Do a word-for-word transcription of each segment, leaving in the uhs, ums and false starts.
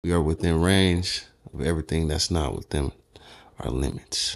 We are within range of everything that's not within our limits.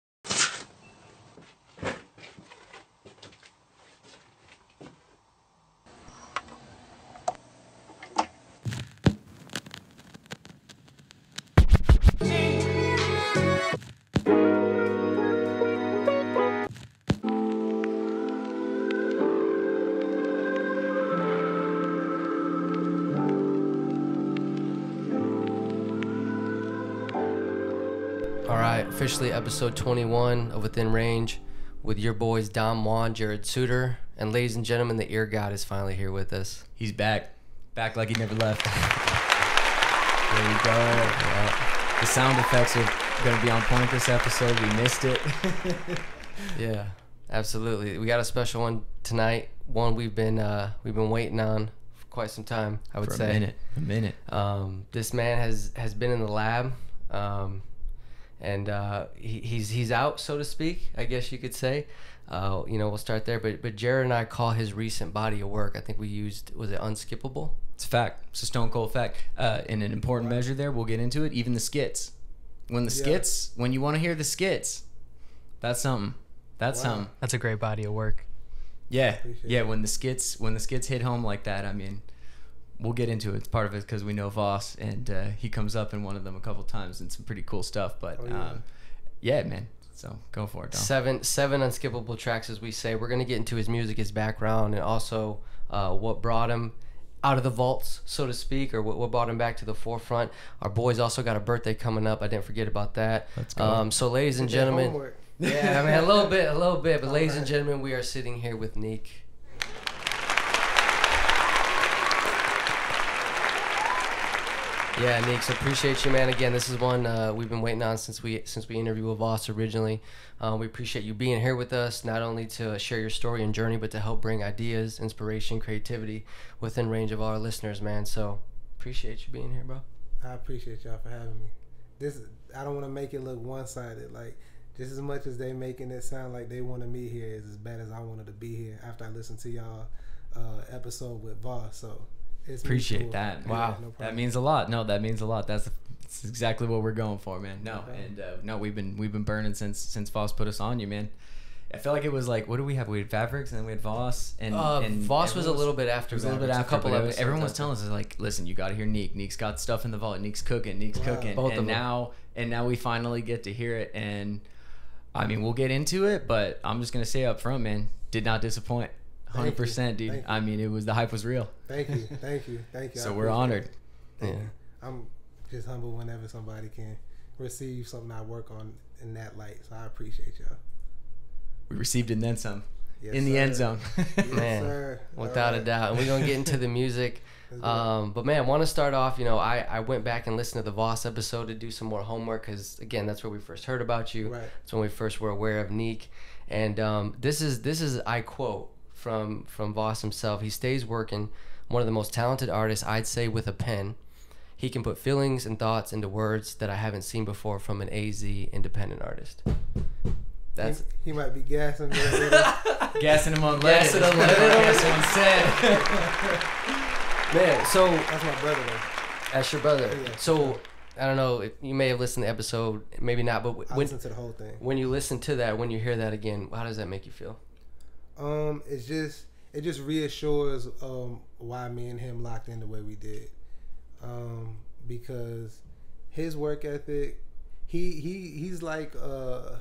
Officially episode twenty-one of Within Range with your boys Dom Juan, Jared Suter, and ladies and gentlemen, the Ear God is finally here with us. He's back. Back like he never left. There we go. Yeah. The sound effects are going to be on point this episode. We missed it. Yeah, absolutely. We got a special one tonight. One we've been uh, we've been waiting on for quite some time, I would for a say. a minute. A minute. Um, this man has, has been in the lab. Um, And uh, he, he's he's out, so to speak, I guess you could say. Uh, you know, we'll start there. But but Jared and I call his recent body of work, I think we used, was it Unskippable? It's a fact. It's a stone cold fact. Uh, in an important measure there, we'll get into it, even the skits. When the Yeah. skits, when you want to hear the skits, that's something. That's Wow. something. That's a great body of work. Yeah. Appreciate Yeah, it. when the skits when the skits hit home like that, I mean, we'll get into it. It's part of it because we know Voss, and uh, he comes up in one of them a couple times and some pretty cool stuff. But Oh, yeah. um, yeah, man. So go for it, Dom. Seven seven unskippable tracks, as we say. We're going to get into his music, his background, and also uh, what brought him out of the vaults, so to speak, or what, what brought him back to the forefront. Our boys also got a birthday coming up. I didn't forget about that. Let's go. Um, so, ladies and Did their gentlemen, homework. yeah, I mean, a little bit, a little bit, but All ladies and right. gentlemen, we are sitting here with Neek. Yeah, Neek, so appreciate you, man. Again, this is one uh, we've been waiting on since we since we interviewed with Voss originally. Um, we appreciate you being here with us, not only to share your story and journey, but to help bring ideas, inspiration, creativity within range of our listeners, man. So appreciate you being here, bro. I appreciate y'all for having me. This I don't want to make it look one-sided. Like, just as much as they making it sound like they wanted me here is as bad as I wanted to be here after I listened to y'all uh, episode with Voss. So it's Appreciate mutual. that. Yeah, Wow. no problem. That means a lot. No, that means a lot. That's, that's exactly what we're going for, man. No, Okay. and uh, no, we've been we've been burning since since Voss put us on you, man. I feel like it was like, what do we have? We had Fabrics, and then we had Voss, and, Uh, and Voss was a everyone little bit after. It was a little bit Mavericks, after. a couple but episodes. everyone was after. telling us like, listen, you got to hear Neek. Neek's got stuff in the vault. Neek's cooking. Neek's Wow. cooking. Both and of them. now and now we finally get to hear it. And I mean, we'll get into it, but I'm just gonna say up front, man, did not disappoint. Thank Hundred you. percent, dude. Thank you. I mean, it was the hype was real. Thank you, thank you, thank you. I So we're appreciate honored. it. Thank Yeah. you. I'm just humble whenever somebody can receive something I work on in that light. So I appreciate y'all. We received it and then some. Yes, in the sir. end zone. Yes, Man, sir. Without All a right. doubt. And we're going to get into the music. Let's go. Um, but, man, want to start off, you know, I, I went back and listened to the Voss episode to do some more homework because, again, that's where we first heard about you. Right. That's when we first were aware of Neek. And um, this is, this is I quote, from, from Voss himself. He stays working, one of the most talented artists, I'd say, with a pen. He can put feelings and thoughts into words that I haven't seen before from an A Z independent artist. That's he, he might be gassing me a little. Gassing him on Gassing lead. him unleaded. Gassing him said. man. So That's my brother though. that's your brother. Yeah. So I don't know. If you may have listened to the episode, maybe not. But I when listened to the whole thing. when you listen to that, when you hear that again, how does that make you feel? Um, it's just it just reassures um why me and him locked in the way we did. Um, because his work ethic, he he he's like uh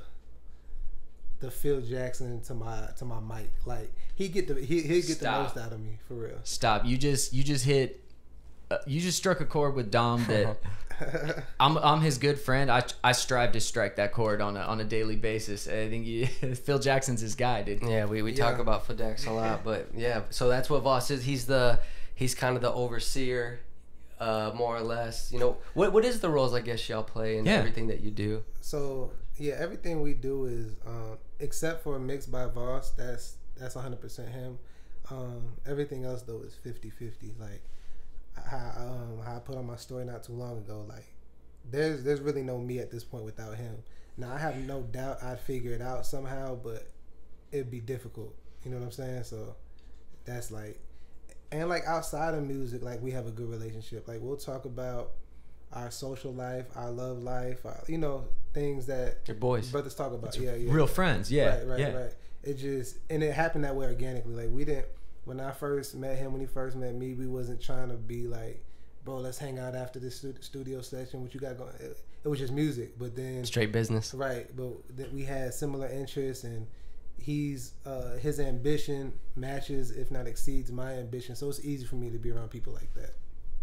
the Phil Jackson to my to my Mike. Like he get the he he get Stop. the most out of me for real. Stop. You just you just hit. Uh, you just struck a chord with Dom that I'm I'm his good friend. I I strive to strike that chord on a on a daily basis. I think you, Phil Jackson's his guy, dude. Yeah, we, we talk Yeah. about Fedex a lot, but yeah. So that's what Voss is. He's the he's kind of the overseer, uh, more or less. You know, what what is the roles I guess y'all play in Yeah. everything that you do? So yeah, everything we do is um, except for Mixed by Voss. That's that's one hundred percent him. Um, everything else though is fifty-fifty. Like how um, how I put on my story not too long ago. Like there's there's really no me at this point without him. Now I have no doubt I'd figure it out somehow, but it'd be difficult. You know what I'm saying? So that's like, and like outside of music, like we have a good relationship. Like we'll talk about our social life, our love life, our, you know, things that Your boys. brothers talk about. Yeah, yeah. Real friends, yeah. Right, right, yeah. right. It just, and it happened that way organically. Like, we didn't, when I first met him, when he first met me, we wasn't trying to be like, bro, let's hang out after this stu- studio session. What you got going? It, it was just music. But then, Straight business. right, but that we had similar interests, and he's uh, his ambition matches, if not exceeds, my ambition. So it's easy for me to be around people like that.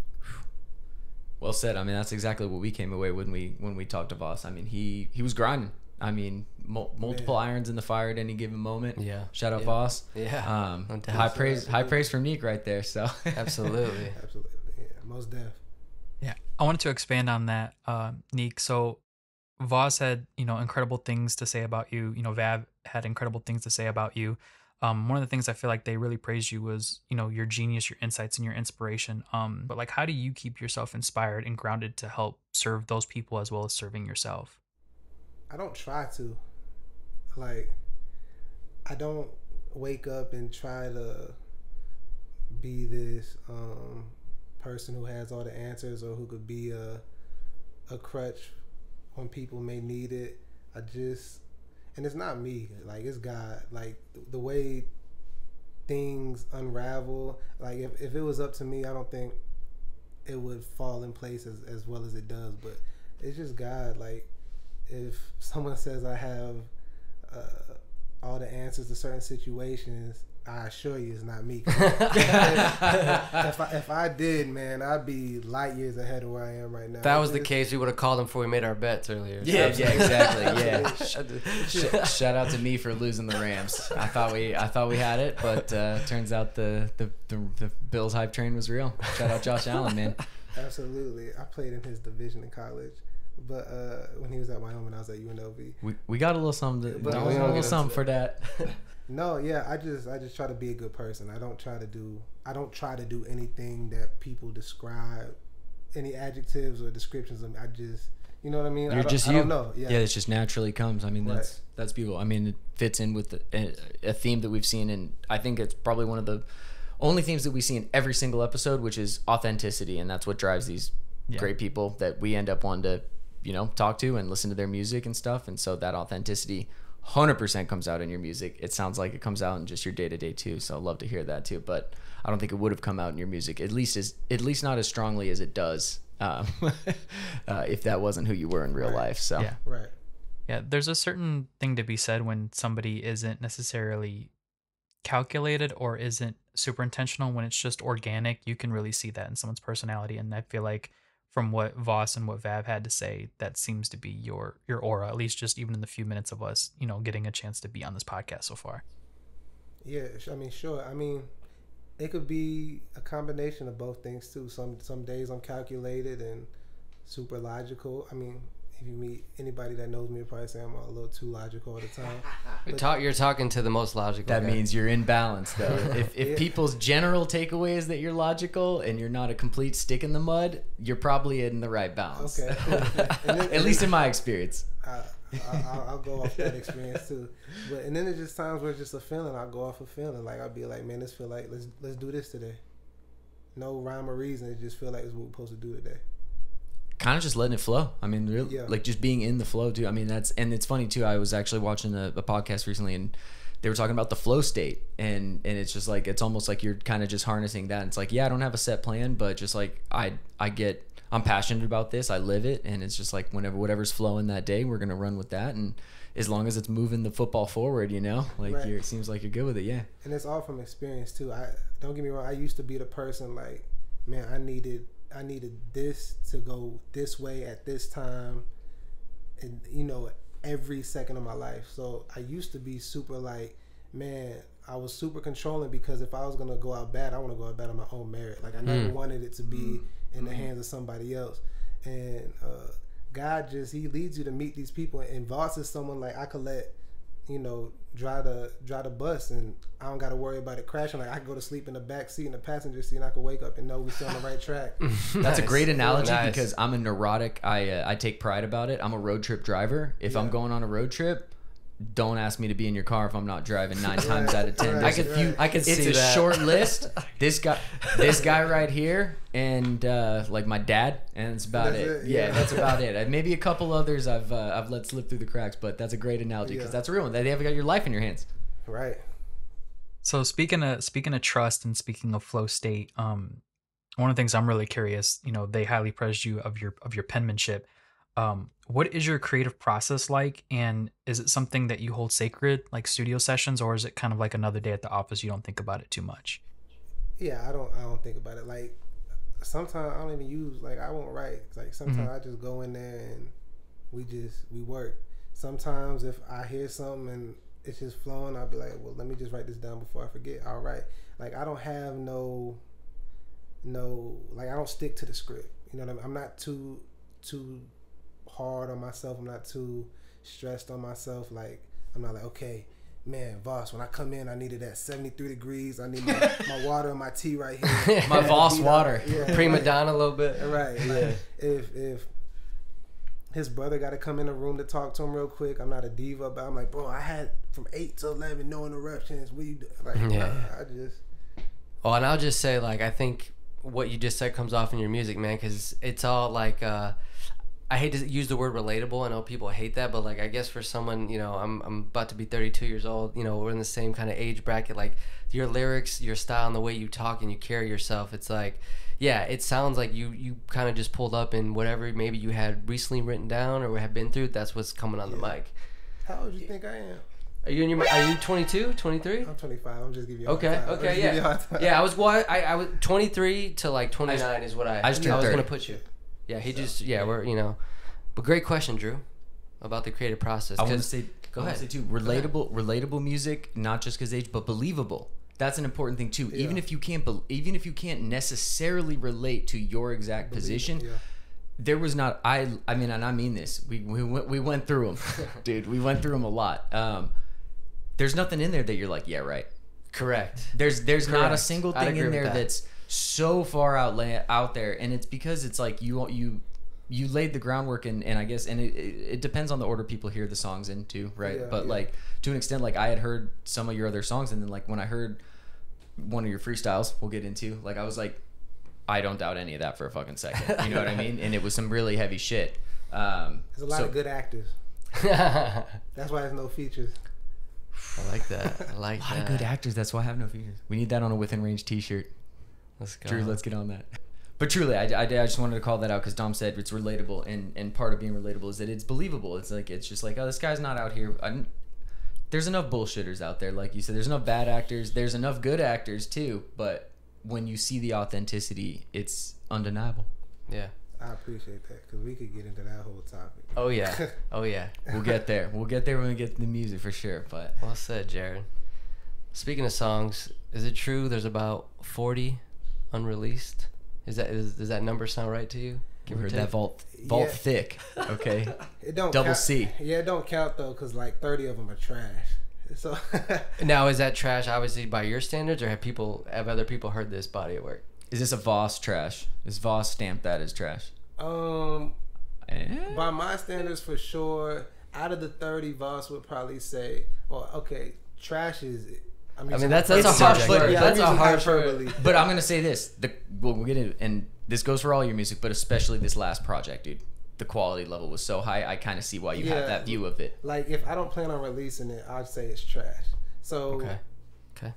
Well said. I mean, that's exactly what we came away when we when we talked to Voss. I mean, he he was grinding. I mean, mul- multiple Man. irons in the fire at any given moment. Yeah. Shout out Yeah. Voss. Yeah. Um, No doubt. high praise, high Absolutely. praise from Neek right there. So Absolutely. Absolutely, yeah, most def. Yeah, I wanted to expand on that, uh, Neek. So, Voss had, you know, incredible things to say about you. You know, Vav had incredible things to say about you. Um, one of the things I feel like they really praised you was, you know, your genius, your insights, and your inspiration. Um, but like, how do you keep yourself inspired and grounded to help serve those people as well as serving yourself? I don't try to. Like, I don't wake up and try to be this um, person who has all the answers or who could be a a crutch when people may need it. I just, and it's not me. Like, it's God. Like, the way things unravel. Like, if, if it was up to me, I don't think it would fall in place as, as well as it does. But it's just God. Like, if someone says I have uh, all the answers to certain situations, I assure you it's not me. 'Cause if, if, I, if I did, man, I'd be light years ahead of where I am right now. If that was the It's- case, we would have called him before we made our bets earlier. yeah, yeah, exactly. Yeah. Absolutely. Sh- shout out to me for losing the Rams. I thought we I thought we had it, but uh, turns out the, the the the Bills hype train was real. Shout out Josh Allen, man. Absolutely. I played in his division in college. But uh, when he was at Wyoming, I was at U N L V. We we got a little something. But a we little, don't get something into for that. No, yeah, I just I just try to be a good person. I don't try to do I don't try to do anything that people describe, any adjectives or descriptions of me. I just, you know what I mean? I You're don't- just I you. don't know. Yeah. Yeah, it just naturally comes. I mean, Right. that's that's beautiful. I mean, it fits in with the, a, a theme that we've seen, and I think it's probably one of the only themes that we see in every single episode, which is authenticity, and that's what drives these Yeah. great people that we end up wanting to, you know, talk to and listen to their music and stuff. And so that authenticity, one hundred percent comes out in your music. It sounds like it comes out in just your day to day too. So I'd love to hear that too. But I don't think it would have come out in your music, at least as at least not as strongly as it does, um, uh, if that wasn't who you were in real Right. life. So. Yeah. Right. Yeah, there's a certain thing to be said when somebody isn't necessarily calculated or isn't super intentional. When it's just organic, you can really see that in someone's personality. And I feel like from what Voss and what Vav had to say, that seems to be your your aura, at least just even in the few minutes of us, you know, getting a chance to be on this podcast so far. Yeah, sh- I mean, sure. I mean, it could be a combination of both things too. Some some days I'm calculated and super logical. I mean, if you meet anybody that knows me, you'll probably say I'm a little too logical all the time. You're, talk, you're talking to the most logical That guy. means you're in balance, though. If if Yeah. people's general takeaway is that you're logical and you're not a complete stick in the mud, you're probably in the right balance. Okay, cool. And then- At least in my experience. I, I, I'll, I'll go off that experience too. But and then it's just times where it's just a feeling. I'll go off a feeling. Like I'll be like, man, this feel like let's let's do this today. No rhyme or reason. It just feel like it's what we're supposed to do today. Kind of just letting it flow. I mean, really, Yeah. like just being in the flow too. I mean, that's and it's funny too. I was actually watching a, a podcast recently, and they were talking about the flow state, and and it's just like it's almost like you're kind of just harnessing that. And it's like, yeah, I don't have a set plan, but just like I I get I'm passionate about this. I live it, and it's just like whenever whatever's flowing that day, we're gonna run with that. And as long as it's moving the football forward, you know, like Right. you're, it seems like you're good with it. Yeah. And it's all from experience too. I don't get me wrong. I used to be the person like, man, I needed I needed this to go this way at this time, and you know, every second of my life. So I used to be super like, man, I was super controlling because if I was gonna go out bad, I want to go out bad on my own merit. Like I never Mm. wanted it to be in the hands of somebody else. And uh, God just He leads you to meet these people. And Voss is someone like I could let, you know, drive the drive the bus, and I don't got to worry about it crashing. Like I can go to sleep in the back seat in the passenger seat, and I can wake up and know we're still on the right track. That's a Nice. great analogy Nice. because I'm a neurotic. I uh, I take pride about it. I'm a road trip driver. If I'm Yeah. going on a road trip, don't ask me to be in your car if I'm not driving nine times out of ten. Right, There's I a could, few. I could It's see a that. short list. This guy, this guy right here, and uh, like my dad, and that's about That's it. it, Yeah, yeah. that's about it. Uh, Maybe a couple others I've uh, I've let slip through the cracks, but that's a great analogy because Yeah. that's a real one. They have got your life in your hands. Right. So speaking of speaking of trust and speaking of flow state, um, one of the things I'm really curious, you know, they highly praised you of your of your penmanship. Um, what is your creative process like, and is it something that you hold sacred, like studio sessions, or is it kind of like another day at the office? You don't think about it too much. Yeah, I don't I don't think about it. Like sometimes I don't even use like I won't write. Like sometimes Mhm. I just go in there and we just we work. Sometimes if I hear something and it's just flowing, I'll be like, well, let me just write this down before I forget. All right. Like I don't have no no like I don't stick to the script. You know what I mean? I'm not too too hard on myself. I'm not too stressed on myself. Like I'm not like, okay, man, Voss, when I come in, I needed that seventy-three degrees. I need my, my water and my tea right here. My Voss Beat water. up. Yeah, Prima like- donna a little bit. Right. Like, if if his brother got to come in the room to talk to him real quick, I'm not a diva, but I'm like, bro, I had from eight to eleven, no interruptions. What you do? Like, Yeah. nah, I just Oh, and I'll just say, like, I think what you just said comes off in your music, man, because it's all like, uh, I hate to use the word relatable. I know people hate that, but like, I guess for someone, you know, I'm I'm about to be thirty-two years old. You know, we're in the same kind of age bracket. Like, your lyrics, your style, and the way you talk and you carry yourself, it's like, yeah, it sounds like you you kind of just pulled up in whatever maybe you had recently written down or have been through. That's what's coming on the Yeah. mic. how old you think I am? Are you in your? Are you twenty-two, twenty-three? I'm twenty-five. I'm just giving you a Okay, hard time. I'm okay, just giving you a yeah, hard time. yeah. I was well, I I was twenty-three to like twenty-nine is what I I I, just was turned gonna thirty. put you. Yeah, he just yeah we're you know, but great question, Drew, about the creative process. I want to 'cause- say, go I wanna ahead. say too, relatable, relatable music, not just because age, but believable. That's an important thing too. Even Yeah. if you can't, bel even if you can't necessarily relate to your exact position, Yeah. there was not. I, I mean, and I mean this. We we went we went through them, dude. We went through them a lot. Um, there's nothing in there that you're like, yeah, right. correct. There's there's not a Correct. single I'd thing agree in with there that. that's so far out lay, out there, and it's because it's like you you you laid the groundwork, and, and I guess and it, it, it depends on the order people hear the songs in too, right? Yeah, but yeah. like to an extent, like I had heard some of your other songs, and then like when I heard one of your freestyles, we'll get into, like I was like, I don't doubt any of that for a fucking second. You know what I mean? And it was some really heavy shit. Um, There's a lot so- of good actors. I That's why there's no features. like that. I like A lot that. of good actors. That's why I have no features. We need that on a within range T-shirt. Let's go. Drew, let's get on that. But truly, I, I, I just wanted to call that out because Dom said it's relatable, and, and part of being relatable is that it's believable. It's like it's just like, oh, this guy's not out here. I, there's enough bullshitters out there, like you said. There's enough bad actors. There's enough good actors too. But when you see the authenticity, it's undeniable. Yeah. I appreciate that because we could get into that whole topic. Oh yeah. Oh yeah. We'll get there. We'll get there when we get to the music for sure. But Well said, Jared. Speaking of songs, is it true there's about forty unreleased? Is that is, does that number sound right to you? we Give or heard take? that vault vault Yeah. thick. Okay. It don't Double count, C. Yeah, it don't count though because like thirty of them are trash. So Now is that trash obviously by your standards, or have people have other people heard this body of work? Is this a Voss trash? Is Voss stamped that as trash? um, Eh? by my standards, for sure, out of the thirty, Voss would probably say, "Well, okay, trash is." I mean, that's that's It's a harsh tough, word. but yeah, That's I'm a using harsh hyperbole. word. But I'm gonna say this: the we'll, we'll get it, and this goes for all your music, but especially this last project, dude. The quality level was so high. I kind of see why you Yeah. have that view of it. Like, if I don't plan on releasing it, I'd say it's trash. So Okay. Okay.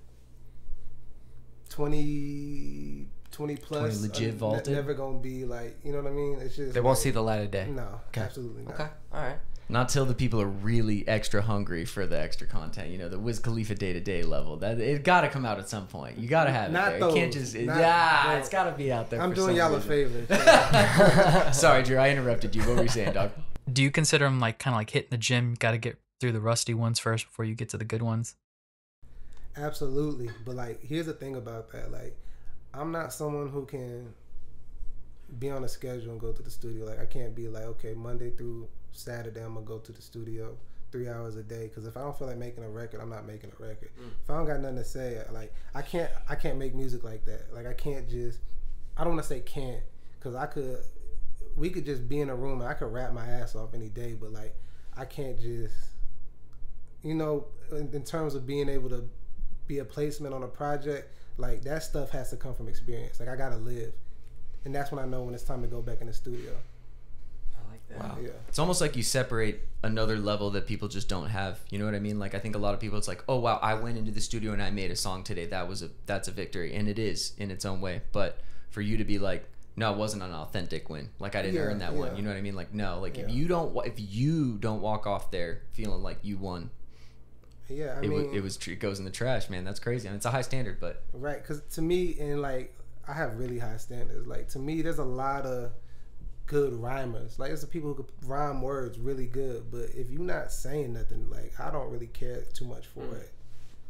twenty, twenty plus, twenty legit uh, ne- vaulted? never gonna be like, you know what I mean? It's just They won't like- see the light of day. No, Okay. absolutely not. Okay. All right. Not till the people are really extra hungry for the extra content. You know, the Wiz Khalifa day to day level. That it got to come out at some point. You got to have Not it there. those. You can't just it- Not yeah. those. It's got to be out there. I'm for doing some y'all a reason. favor. Sorry, Drew. I interrupted you. What were you saying, dog? Do you consider them like kind of like hitting the gym? Got to get through the rusty ones first before you get to the good ones. Absolutely. But like, here's the thing about that. Like, I'm not someone who can be on a schedule and go to the studio. Like, I can't be like, okay, Monday through Saturday, I'm gonna go to the studio three hours a day. Because if I don't feel like making a record, I'm not making a record. If I don't got nothing to say, like, I can't, I can't make music like that. Like, I can't just, I don't want to say can't, because I could, we could just be in a room and I could rap my ass off any day. But like, I can't just you know, in, in terms of being able to be a placement on a project, like that stuff has to come from experience. Like I gotta live, and that's when I know when it's time to go back in the studio. I like that. Wow. Yeah. It's almost like you separate another level that people just don't have. You know what I mean? Like I think a lot of people, it's like, oh wow, I went into the studio and I made a song today. That was a that's a victory, and it is in its own way. But for you to be like, no, it wasn't an authentic win. Like I didn't Yeah, earn that yeah. one. You know what I mean? Like no, like Yeah. if you don't wa- if you don't walk off there feeling like you won, Yeah, I it mean, was it was tr- it goes in the trash, man. That's crazy. I mean, it's a high standard, but right? Because to me, and like I have really high standards. Like to me, there's a lot of good rhymers. Like there's the people who could rhyme words really good, but if you're not saying nothing, like I don't really care too much for Mm. it.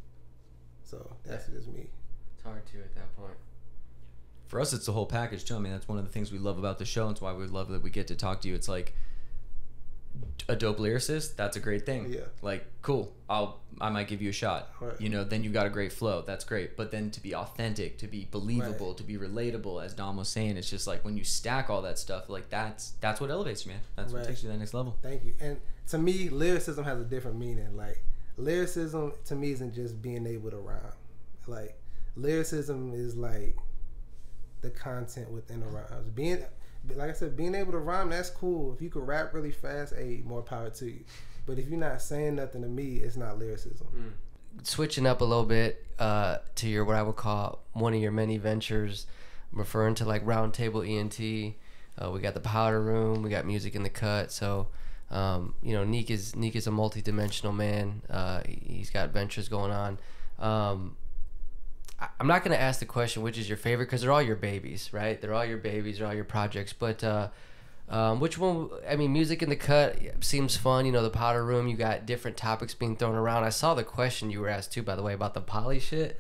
So that's just me. It's hard to at that point. for us, it's the whole package too. I mean, that's one of the things we love about the show, and it's why we love that we get to talk to you. It's like a dope lyricist, that's a great thing. Yeah. Like, cool, I'll I might give you a shot. Right. You know, then you've got a great flow. That's great. But then to be authentic, to be believable, Right. to be relatable, as Dom was saying, it's just like when you stack all that stuff, like that's that's what elevates you, man. That's what Right. takes you to that next level. Thank you. And to me, lyricism has a different meaning. Like lyricism to me isn't just being able to rhyme. Like lyricism is like the content within the rhymes. Being like I said, being able to rhyme, that's cool. If you can rap really fast, hey, more power to you. But if you're not saying nothing to me, it's not lyricism. Mm. Switching up a little bit uh, to your what I would call one of your many ventures, I'm referring to like Roundtable E N T. Uh, we got the Powder Room. We got Music in the Cut. So, um, you know, Neek is Neek is a multi-dimensional man. Uh, he's got ventures going on. Um, I, I'm not gonna ask the question which is your favorite because they're all your babies, right? They're all your babies. They're all your projects. But uh, um, which one? I mean, Music in the Cut seems fun. You know, the Powder Room. You got different topics being thrown around. I saw the question you were asked too, by the way, about the poly shit.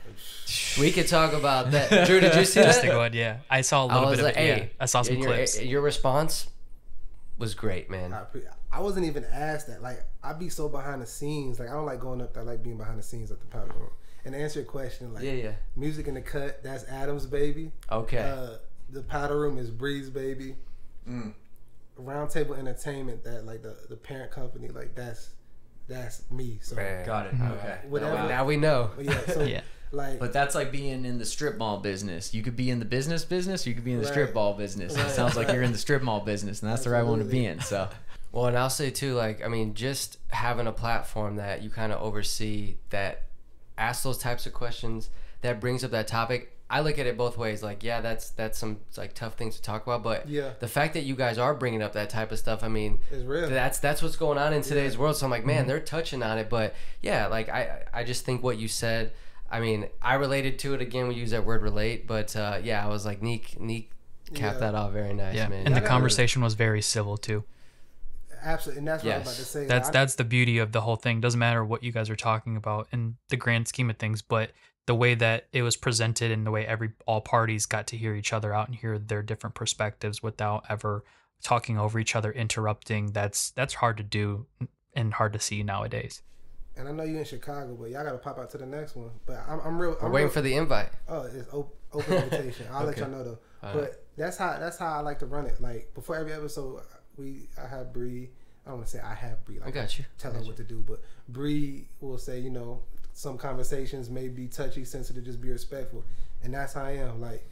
We could talk about that. Drew, did you see that? Just to go ahead, yeah. I saw a I little was bit like, of it. hey, Yeah. I saw some and your, clips. Your response was great, man. I, pre- I wasn't even asked that. Like I be so behind the scenes. Like I don't like going up there. I like being behind the scenes at the Powder Room. And to answer your question, like Yeah, yeah. Music in the Cut, that's Adam's baby. Okay. Uh, the Powder Room is Bree's baby. Mm. Roundtable Entertainment, that like the, the parent company, like that's that's me. So Man. Got it. Mhm. Okay. Whatever. Now, now we know. but yeah, so Yeah. like But that's like being in the strip mall business. You could be in the business business, or you could be in the Right. strip mall business. Right. It sounds like you're in the strip mall business, and that's the right one to be in. So, Well, and I'll say too, like, I mean, just having a platform that you kind of oversee that asks those types of questions, that brings up that topic. I look at it both ways. Like, yeah, that's that's some like tough things to talk about, but Yeah. the fact that you guys are bringing up that type of stuff, I mean, it's real. that's that's what's going on in today's Yeah. world. So I'm like, man, they're touching on it, but yeah, like I I just think what you said. I mean, I related to it again. We use that word relate, but uh, yeah, I was like, Neek Neek capped Yeah. that off very nice, Yeah. man. And the gotta- conversation was very civil too. Absolutely, and that's what I was Yes. about to say. That's Like, that's the beauty of the whole thing. Doesn't matter what you guys are talking about in the grand scheme of things, but the way that it was presented and the way every all parties got to hear each other out and hear their different perspectives without ever talking over each other, interrupting, that's that's hard to do and hard to see nowadays. and I know you in Chicago, but y'all gotta pop out to the next one. But I'm, I'm real. We're I'm waiting real, for the invite. Oh, it's op- open invitation. I'll let Okay. y'all know though. All but right. that's how that's how I like to run it. Like before every episode, we I have Bree. I don't want to say I have Bree. Like I got you. Tell I got her you. what to do, but Bree will say, you know, some conversations may be touchy, sensitive. Just be respectful, and that's how I am. Like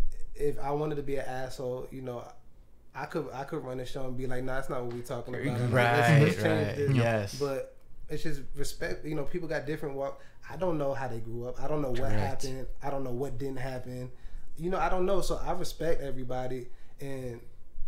if I wanted to be an asshole, you know. I could I could run the show and be like, nah, that's not what we talking about. Like, let's- Right, let's change right. this. Yes. But it's just respect. You know, people got different walk. I don't know how they grew up. I don't know what Correct. happened. I don't know what didn't happen. You know, I don't know. So I respect everybody, and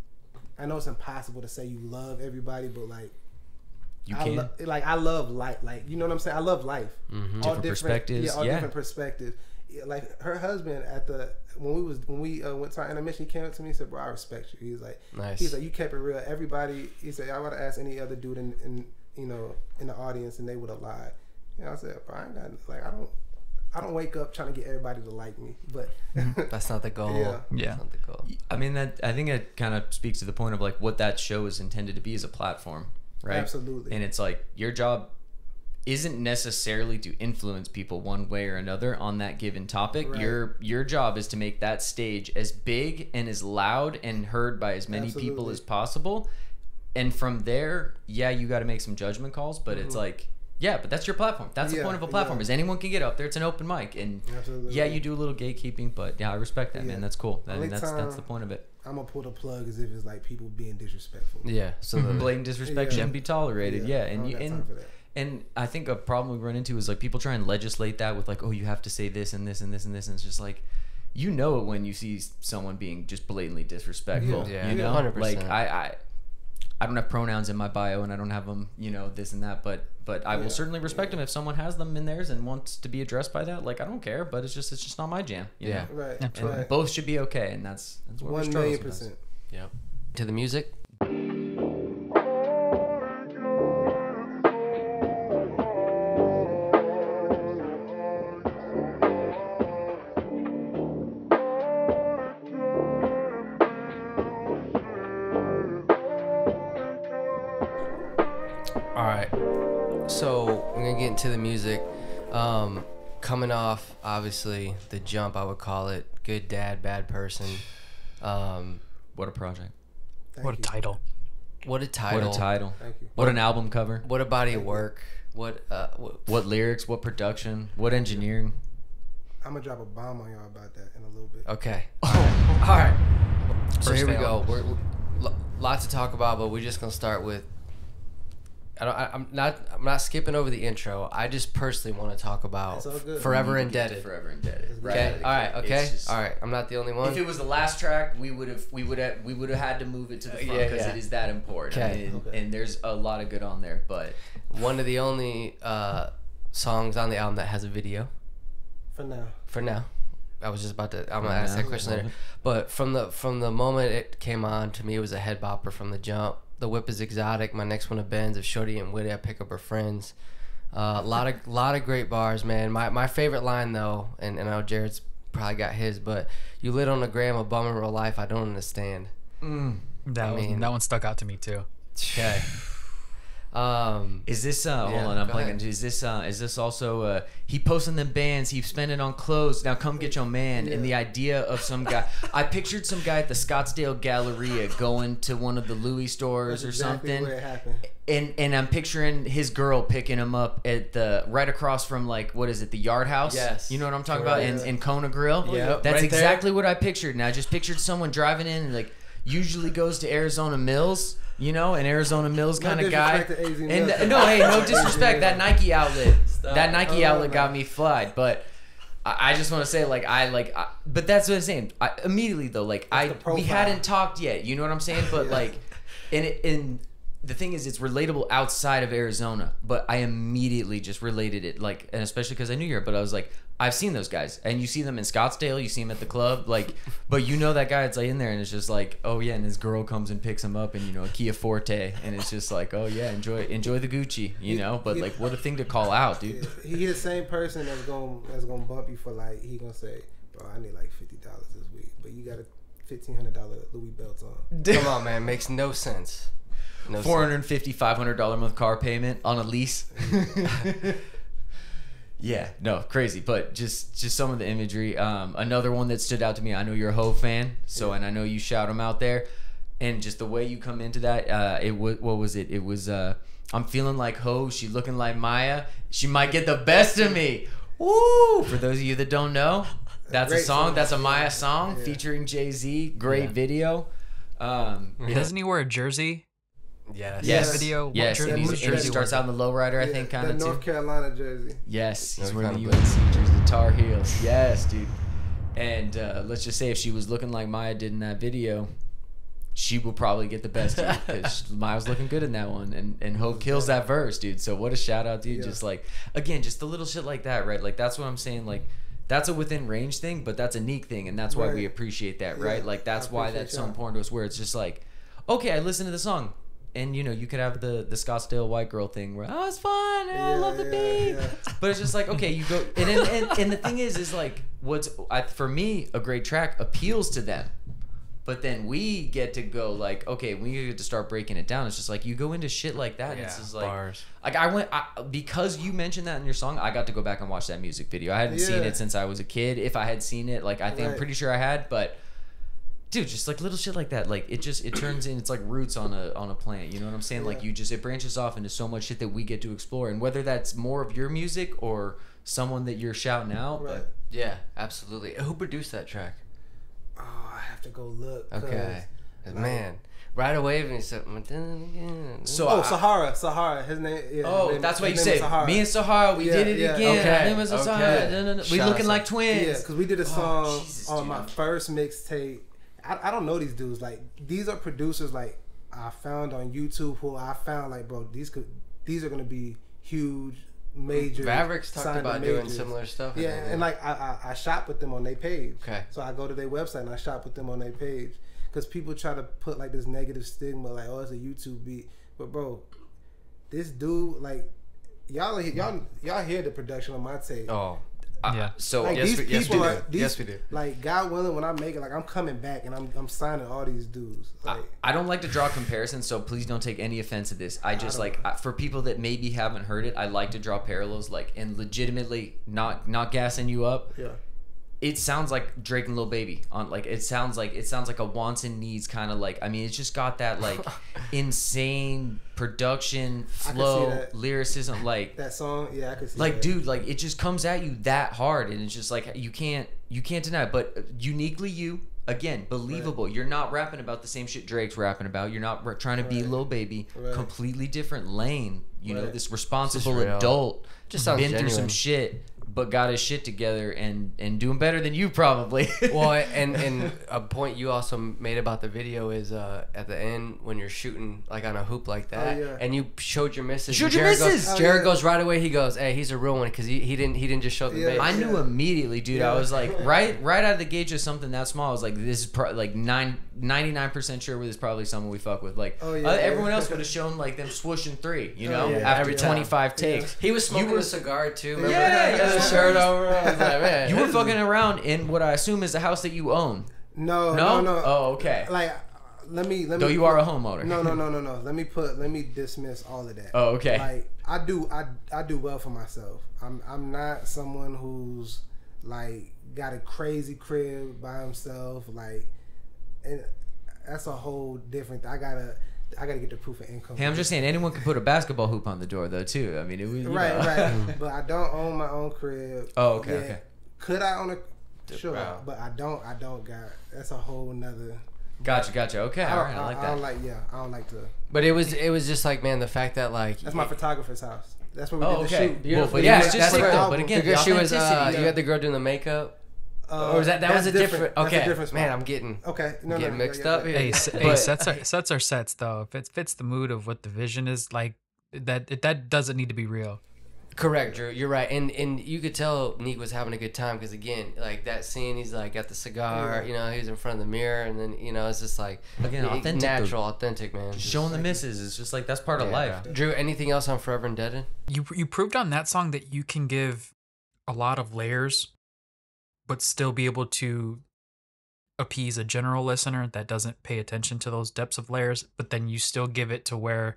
I know it's impossible to say you love everybody, but like you I can. lo- like I love life. Like you know what I'm saying. I love life. Mhm. All Different perspectives, Yeah, all yeah. different perspectives. Yeah, like her husband at the when we was when we uh, went to our intermission, he came up to me and said, "Bro, I respect you." He's like, Nice. He's like, you kept it real. Everybody, he said, I would have asked any other dude in, in you know in the audience, and they would have lied. You know, I said, bro, I ain't got like I don't I don't wake up trying to get everybody to like me, but That's not the goal. Yeah. Yeah. That's not the goal. I mean, that I think it kind of speaks to the point of like what that show is intended to be as a platform, right? Absolutely. And it's like your job isn't necessarily to influence people one way or another on that given topic. Right. Your your job is to make that stage as big and as loud and heard by as many people Absolutely. as possible. And from there, yeah, you got to make some judgment calls, but it's Mhm. like Yeah, but that's your platform. That's the Yeah, point of a platform yeah. is anyone can get up there. It's an open mic, and Absolutely. yeah, you do a little gatekeeping, but yeah, I respect that, Yeah. man. That's cool. I Only mean, that's that's time- the point of it. I'm gonna pull the plug as if it's like people being disrespectful. Yeah. So the, Blatant disrespect Yeah. shouldn't be tolerated. Yeah, I and don't you got time and for that. and I think a problem we run into is like people try and legislate that with like, oh, you have to say this and this and this and this, and it's just like, you know it when you see someone being just blatantly disrespectful. Yeah. You Yeah, know, one hundred like percent. I, I I don't have pronouns in my bio and I don't have them, you know, this and that, but but I will Yeah. certainly respect Yeah. them if someone has them in theirs and wants to be addressed by that. Like I don't care, but it's just it's just not my jam. you Yeah. know? Right. Yeah. And Right. both should be okay, and that's that's where we One struggle million sometimes. percent. Yep. To the music. All right. So we're gonna get into the music. Um, coming off, obviously, the jump, I would call it. Good dad, bad person. Um, What a project! Thank What a you. title. what a title. What a title! Thank you. What an album cover! What a body of work. What uh what, What lyrics? What production? What engineering? I'm gonna drop a bomb on y'all about that in a little bit. okay. All right. All right. So First here we fail. go. We're, we're lo- lots to talk about, but we're just gonna start with. I don't. I, I'm not. I'm not skipping over the intro. I just personally want to talk about It's all good. Forever We need to get to Indebted. Forever Indebted. It's Right Okay. out of the All right. gate. Okay. It's just- All right. I'm not the only one. If it was the last track, we would have we would have we would have had to move it to the front Yeah, because yeah. it is that important. Okay. And, Okay. and there's a lot of good on there, but One of the only uh, songs on the album that has a video. For now. For now. I was just about to. I'm gonna For ask now. that question later. But from the from the moment it came on, to me, it was a head bopper from the jump. The whip is exotic. My next one of Ben's. If Shorty and Witty, I pick up her friends. A uh, lot of lot of great bars, man. My my favorite line though, and, and I know Jared's probably got his, but you lit on the gram a bum in real life. I don't understand. That I one, mean- that one stuck out to me too. Okay. Um. is this uh Yeah, hold on, I'm go playing. ahead. Is this uh is this also uh he posting them bands, he spending on clothes, now come get your man. And the idea of some guy I pictured some guy at the Scottsdale Galleria going to one of the Louis stores That's or exactly something. where it happened. And and I'm picturing his girl picking him up at the right across from like what is it, the Yard House? Yes. You know what I'm talking Correct. about? In in Kona Grill. Yep, That's right there. exactly what I pictured. And I just pictured someone driving in and like usually goes to Arizona Mills, you know, an Arizona Mills No kind of guy. disrespect to A Z And Mills. uh, no, hey, no disrespect. That Nike outlet, Stop. that Nike Oh, outlet no. got me flied. But I, I just want to say, like, I like, I, but that's what I'm saying. I, immediately though, like, I the we profile. hadn't talked yet. You know what I'm saying? But Yeah. like, and it, and the thing is, it's relatable outside of Arizona. But I immediately just related it, like, and especially because I knew her. But I was like, I've seen those guys, and you see them in Scottsdale, you see them at the club, like, but you know that guy that's like in there, and it's just like, oh yeah, and his girl comes and picks him up, and you know, a Kia Forte, and it's just like, oh yeah, enjoy enjoy the Gucci, you know. But like, what a thing to call out, dude. Yeah, he the same person that's gonna that's gonna bump you for like he gonna say, bro, I need like fifty dollars this week, but you got a fifteen hundred dollar Louis belt on. Come on, man. Makes no sense. No Four sense. hundred fifty, five hundred dollar month car payment on a lease. Yeah, no, crazy, but just just some of the imagery. Um, another one that stood out to me. I know you're a Hove fan, so Yeah. and I know you shout him out there, and just the way you come into that. Uh, it was what was it? It was. Uh, I'm feeling like Hove. She looking like Maya. She might get the best of me. Woo! For those of you that don't know, that's a Great song. song. That's a Maya song Yeah. featuring Jay-Z. Great Yeah. video. Um, Doesn't he wear a jersey? Yes. Yes. Video. What Yes, jer- and, what he's, what and he jersey starts was out in the lowrider, I Yeah, think, kind that of too. North Carolina jersey. Yes, he's North wearing the U Carolina N C jersey, the Tar Heels. Yes, dude. And uh, let's just say if she was looking like Maya did in that video, she will probably get the best of you because Maya was looking good in that one. And and Hope kills that verse, dude. So what a shout out, dude. Yeah. Just like, again, just the little shit like that, right? Like that's what I'm saying. Like that's a within range thing, but that's a neat thing, and that's why we Right. appreciate that, Yeah, right? Like that's I why appreciate that's so y'all. important to us. Where it's just like, okay, I listened to the song. And you know, you could have the the Scottsdale white girl thing where oh, it's fun, yeah, I Yeah, love the yeah, beat. yeah. But it's just like okay, you go and and, and and the thing is, is like what's I, for me a great track appeals to them, but then we get to go like okay, we get to start breaking it down. It's just like you go into shit like that, and it's just like bars. like I went I, because you mentioned that in your song. I got to go back and watch that music video. I hadn't seen Yeah. it since I was a kid. If I had seen it, like I think I'm Right. pretty sure I had, but dude, just like little shit like that. Like it just it turns in. It's like roots on a on a plant. You know what I'm saying? Yeah. Like you just it branches off into so much shit that we get to explore. And whether that's more of your music or someone that you're shouting out, Right. but Yeah, absolutely. Who produced that track? Oh, I have to go look. 'cause- Okay, man. Right away when he said, So Oh, I- Sahara, Sahara. His name. Yeah, Oh, his name- that's what you his name is say. Sahara. Me and Sahara, we Yeah, did it yeah. again. Okay, Our name was okay. Sahara. No, no, no. We Shout looking out like to- twins. Yeah, because we did a Oh, song Jesus, on dude. my first mixtape. I, I don't know these dudes. Like these are producers like I found on YouTube who I found like, bro, these could these are gonna be huge, major. Mavericks talked signed to about doing majors. similar stuff. I Yeah, think, and like I, I I shop with them on their page. Okay. So I go to their website and I shop with them on their page because people try to put like this negative stigma, like oh it's a YouTube beat, but bro, this dude like y'all y'all y'all hear the production on my tape. Oh, Uh, Yeah. So Like yes, these we- yes, people we are do. these, Yes, we do. Like God willing, when I make it, like I'm coming back and I'm I'm signing all these dudes. I, Like I don't like to draw comparisons, so please don't take any offense to this. I just don't like know. I- for people that maybe haven't heard it, I like to draw parallels, like and legitimately not not gassing you up. yeah, It sounds like Drake and Lil Baby on like it sounds like it sounds like a wants and needs kind of like I mean it's just got that like insane production I can see flow that. lyricism like that song. Yeah, I could see. like that. dude like it just comes at you that hard and it's just like you can't you can't deny it. But uniquely you again believable. You're not rapping about the same shit Drake's rapping about. You're not r- trying to be Right. Lil Baby. Right. Completely different lane, you know, Right. this responsible real. adult Just sounds been through genuine. some shit but got his shit together and and doing better than you probably. well, and and a point you also made about the video is uh, at the end when you're shooting like on a hoop like that, Oh, yeah. and you showed your misses. Showed and your Jared misses! Goes, Oh, Jared yeah. goes right away. He goes, "Hey, he's a real one," because he, he didn't he didn't just show the Yeah. base. I knew immediately, dude. I Yeah. was like, right, right out of the gate, just something that small. I was like, this is pro- like nine, ninety-nine percent sure this is probably someone we fuck with. Like, Oh, yeah, uh, yeah. everyone else would have shown like them swooshing three, you know, Oh, yeah. after Every time. twenty-five takes. He was smoking You were- a cigar too. Remember? Yeah, He had yeah. his shirt over. I was like, man, You were this is- fucking around in what I assume is a house that you own. no, No? no, no. Oh, okay. Like, let me let Though me. you put- are a homeowner. No, no, no, no, no. Let me put. Let me dismiss all of that. Oh, okay. Like I do, I I do well for myself. I'm I'm not someone who's like got a crazy crib by himself. Like, and that's a whole different. I gotta I gotta get the proof of income. Hey, I'm just saying, anyone can put a basketball hoop on the door, though, too. I mean, it was you Right, know. right. But I don't own my own crib. Oh, okay, Yeah. okay. Could I own a? Sure, Wow. but I don't. I don't got. That's a whole nother. Gotcha, gotcha. Okay, I all don't, right, I like I that. don't like. Yeah, I don't like to. But it was it was just like, man, the fact that like That's my photographer's house. That's where we Oh, did the okay. shoot. Beautiful. Well, Yeah, yeah, it's just that's sick where- though. But again, the girl, she was uh, authenticity. you had the girl doing the makeup, Uh, or was that that was that's a different? That's Okay, a different spot. man, I'm getting Okay, no, getting no, mixed yeah, yeah, up yeah. here. Hey, s- hey, But- sets are sets are sets though. If it fits the mood of what the vision is, like that, it, that doesn't need to be real. Correct, Drew. You're right, and and you could tell Neek was having a good time because again, like that scene, he's like got the cigar, Yeah. you know, he was in front of the mirror, and then you know it's just like Again, it- authentic, natural, authentic, man. Just Just showing the like- misses. It's just like, that's part of Yeah. life. Drew, anything else on Forever Indebted? You you proved on that song that you can give a lot of layers, but still be able to appease a general listener that doesn't pay attention to those depths of layers. But then you still give it to where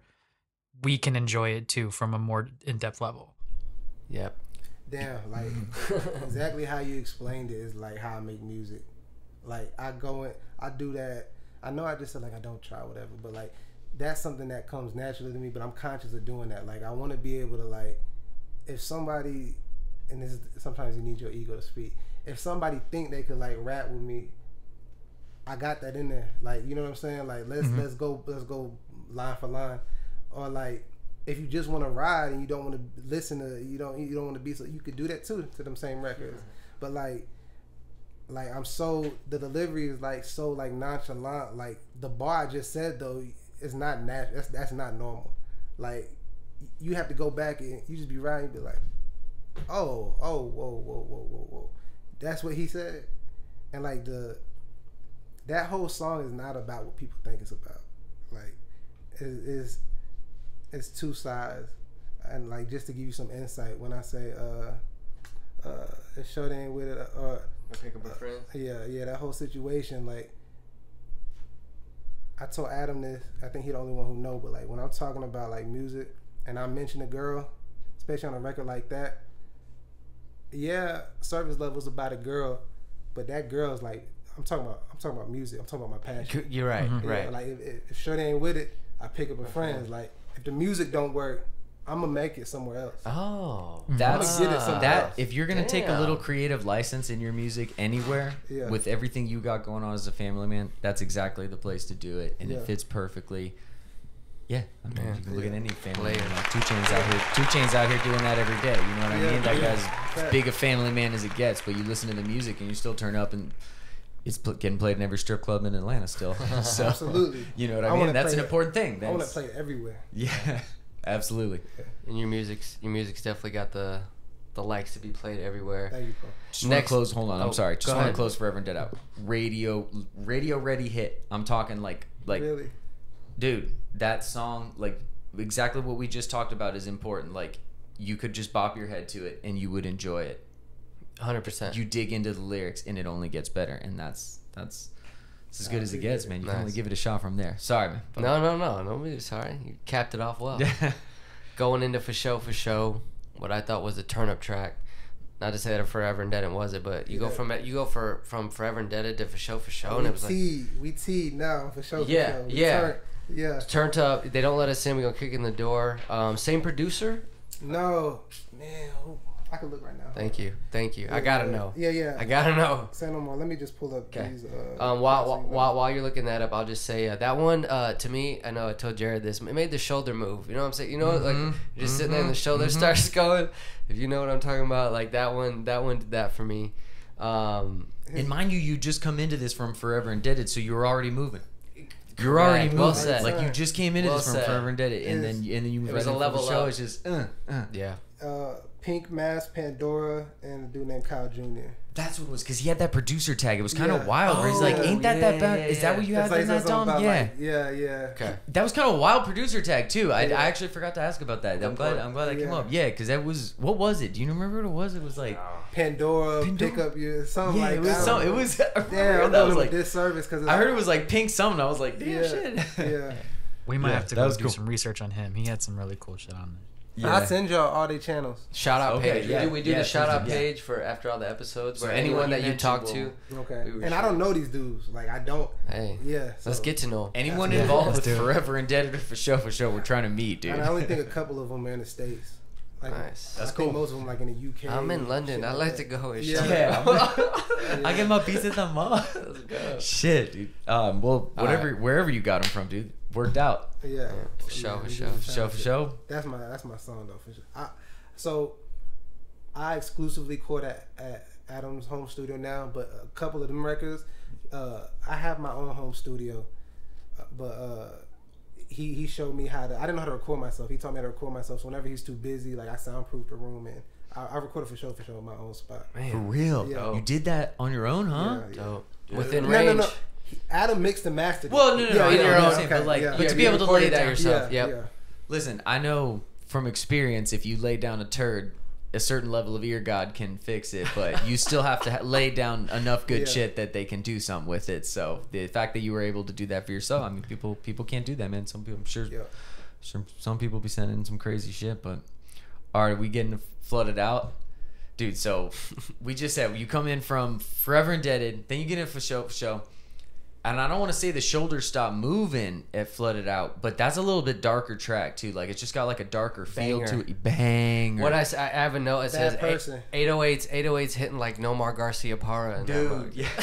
we can enjoy it too from a more in depth level. Yep. Damn, like exactly how you explained it is like how I make music. Like I go in, I do that. I know I just said like I don't try whatever, but like that's something that comes naturally to me. But I'm conscious of doing that. Like I want to be able to like, if somebody, and this is sometimes you need your ego to speak. If somebody think they could like rap with me, I got that in there. Like you know what I'm saying? Like let's Mhm. let's go let's go line for line, or like. If you just want to ride and you don't want to listen to, you don't you don't want to be, so you could do that too to them same records. But like, like I'm so the delivery is like so like nonchalant. Like the bar I just said though is not natural. That's that's not normal. Like you have to go back and you just be riding and be like, oh oh whoa whoa whoa whoa whoa, that's what he said. And like the that whole song is not about what people think it's about. Like it is. It's two sides, and like just to give you some insight, when I say uh, uh, it's short ain't with it, or Pick up a friend. yeah, yeah, that whole situation, like I told Adam this. I think he the only one who know, but like when I'm talking about like music, and I mention a girl, especially on a record like that, yeah, Surface Level's about a girl, but that girl's like I'm talking about I'm talking about music. I'm talking about my passion. You're right, Mhm. Yeah, right. like if, if, if Shorty ain't with it, I pick up with friends. Like if the music don't work, I'm gonna make it somewhere else. Oh, That's I'm gonna get it somewhere that. else. If you're gonna take a little Damn. creative license in your music anywhere, Yeah. with everything you got going on as a family man, that's exactly the place to do it, and Yeah. it fits perfectly. Yeah, I mean, Yeah. you can look Yeah. at any family Layer. man. Like Two Chains out here. Two Chains out here doing that every day. You know what I Yeah, mean? That yeah. guy's Fact. as big a family man as it gets. But you listen to the music and you still turn up and. It's pl- getting played in every strip club in Atlanta still. So, Absolutely. You know what I, I mean? wanna That's play an it- important thing. I want to That's- play it everywhere. Yeah, absolutely. And your music's your music's definitely got the the likes to be played everywhere. Thank you, bro. Just want Next- to close. Hold on. oh, I'm sorry. Just go want to ahead. close Forever and Dead out. Radio, radio ready hit. I'm talking like, like, Really? dude, that song, like, exactly what we just talked about is important. Like, you could just bop your head to it and you would enjoy it. one hundred percent. You dig into the lyrics and it only gets better. And that's that's it's as I good as it appreciate gets, it. man. You Nice. can only give it a shot from there. Sorry, man. No, no, no. Nobody. Sorry, you capped it off well. Going into for show for show, what I thought was a turn up track. Not to say that a Forever Indebted wasn't, but you go Yeah. from it. You go for from Forever Indebted to for show for show, and we it was like teed, we teed now for sure. for Yeah, sure. We yeah. turned- yeah. turned up. They don't let us in. We gonna kick in the door. Um, same producer. No, man, who- I can look right now. Thank you, thank you. I Yeah, gotta yeah. know. Yeah, yeah. I gotta know. Say no more. Let me just pull up Okay. these. Uh, Um, while, so while you know. while while you're looking that up, I'll just say uh, that one uh, to me. I know I told Jared this. It made the shoulder move. You know what I'm saying? You know, like Mhm, you're just sitting there and the shoulder mhm. starts going. If you know what I'm talking about, like that one. That one did that for me. Um, And mind you, you just come into this from Forever Indebted, so you were already moving. You're Correct. already moving. Well said. Like you just came into Well this from said. Forever Indebted, and then It's- and then you it moved was right a in for the level show. up. It's just uh, uh. yeah. uh, Pink Mask, Pandora, and a dude named Kyle Junior That's what it was, because he had that producer tag. It was kind of Yeah. wild. Where he's like, Oh, "Ain't that yeah, that bad? yeah, Is that yeah. what you It's have like in that, something Dom?" about, Yeah. like, yeah, yeah. Okay. That was kind of a wild producer tag too. I, Yeah. I actually forgot to ask about that. I'm glad. I'm glad that came Yeah. up. Yeah, because that was what was it? Do you remember what it was? It was like Pandora, Pandora. pick up your something yeah, like it was that. some. It was. I Damn, I'm that doing was him like. a disservice because I heard it was like Pink something. I was like, damn yeah, shit. yeah. We might Yeah, have to that go was do cool. some research on him. He had some really cool shit on there. I send y'all all their channels. Shout out Okay, page. yeah, we do, we do yeah, the shout out yeah. page for after all the episodes. So Where anyone anyone you that you mentioned talk will- to, Okay. We were And I don't know these dudes. Like I don't. hey, Yeah. let's so- get to know. 'em. Anyone Yeah, involved let's with do it. Forever Indebted for show for show, we're trying to meet, dude. And I only think a couple of them are in the states. Like, Nice. I That's think cool. most of them like in the U K. I'm in and London. shit I like that. to go. And Yeah. shit. Yeah. I get my piece at the mall. Let's go. Shit, dude. Um, well, whatever, Alright. wherever you got them from, dude, worked out. Yeah. For sure, Yeah, for we sure. just Show found for it. show. That's my that's my song though. For sure. I, so I exclusively record at, at Adam's home studio now, but a couple of them records, uh, I have my own home studio, uh, but uh, he he showed me how to. I didn't know how to record myself. He taught me how to record myself. So whenever he's too busy, like I soundproof the room and I, I recorded for show for show in my own spot. For Man, real? Yeah. You did that on your own, huh? Yeah, yeah. dope. Within No, range. no, no. He, Adam mixed and mastered. it. Well, no, no, no, Yeah, I yeah, know your what own, I'm saying, but like, yeah. but to Yeah, be you able to recorded lay it that down yourself. Yeah, Yep. yeah. Listen, I know from experience, if you lay down a turd, a certain level of ear god can fix it, but you still have to ha- lay down enough good Yeah. shit that they can do something with it. So the fact that you were able to do that for yourself, I mean, people people can't do that, man. Some people, I'm sure, Yeah. sure some people be sending some crazy shit, but are we getting flooded out? Dude, so we just said you come in from Forever Indebted, then you get in for show for show. And I don't want to say the shoulders stop moving at Flooded Out, but that's a little bit darker track too. Like it's just got like a darker feel Banger. to it. Banger. What I, s- I have a note. It Bad says person. eight oh eights, eight oh eights hitting like Nomar Garcia Parra. In that Dude, mug. yeah.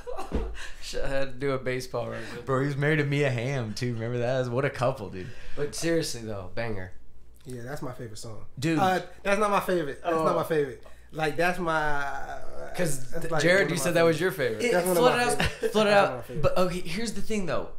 Shit, I had to do a baseball reference. Bro, he's married to Mia Hamm too. Remember that? What a couple, dude. But seriously though, banger. Yeah, that's my favorite song. Dude. Uh, that's not my favorite. That's Oh. not my favorite. Like that's my. Because that's like Jared, one you of my said that was favorites. your favorite. It, That's one of Flooded my Out, favorites. Flooded That's one of my Out. favorites. But okay, here's the thing though.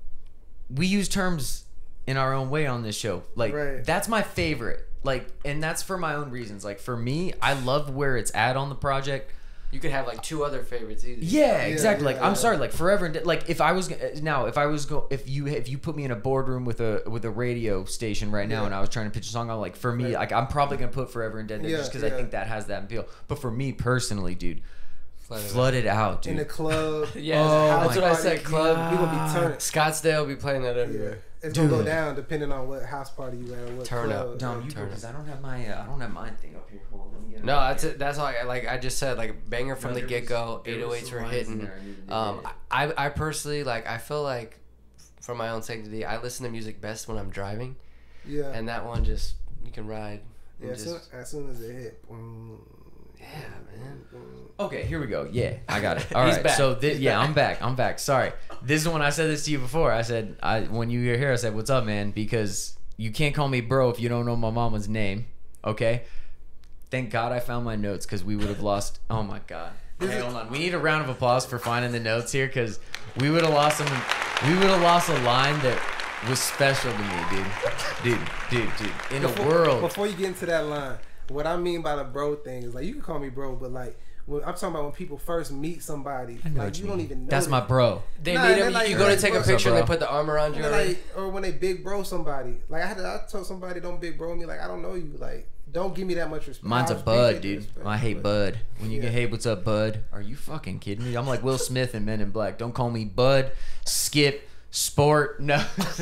We use terms in our own way on this show. Like Right. that's my favorite. Like, and that's for my own reasons. Like for me, I love where it's at on the project. You could have like two other favorites either. Yeah, exactly. yeah, like I'm yeah. sorry, like Forever and like if I was g- now if I was go if you if you put me in a boardroom with a with a radio station right now Yeah. and I was trying to pitch a song, I'm like for me Right. like I'm probably gonna put Forever and Dead there Yeah, just because I yeah. think that has that appeal. But for me personally, dude, Flooded out, dude. in the club. Yeah, Oh that's my what I said. Club. We gonna be turning. Scottsdale be playing that Yeah. everywhere. It's gonna go Dude. down depending on what house party you at or what Turn up. club. Dom, you Turn because I don't have my uh, I don't have my thing up here. Hold on, let me get it No, up that's here. it. That's all. I, like I just said, like banger from No, the there get was- go. there eight oh was eights some were lines in hitting. there I needed to Um, get. I I personally like. I feel like, for my own sanctity, I listen to music best when I'm driving, Yeah. and that one just you can ride. And yeah. As soon, just, as soon as it hit. mm, yeah, man. mm, Okay, here we go. Yeah, I got it. All He's right. back. So thi- He's yeah, back. I'm back. I'm back. Sorry. This is when I said this to you before. I said I when you were here, I said, "What's up, man?" Because you can't call me bro if you don't know my mama's name. Okay. Thank God I found my notes because we would have lost. Oh my God. Hey, hold on. We need a round of applause for finding the notes here because we would have lost some. We would have lost a line that was special to me, dude. Dude, dude, dude. In Before, a world. Before you get into that line, what I mean by the bro thing is like you can call me bro, but like when, I'm talking about when people first meet somebody, I know like what you you don't mean. even know. That's them. my bro. They Nah, meet they're him. like- you go to like, take a what's up, picture, and they bro? put the arm around you. And already. like, or when they big bro somebody, like I had to, I told somebody don't big bro me, like I don't know you, like don't give me that much respect. Mine's a I'll bud, appreciate the dude. respect, I hate but- bud. When you Yeah. get, hey, what's up, bud? Are you fucking kidding me? I'm like Will Smith in Men in Black. Don't call me bud, skip, sport. No.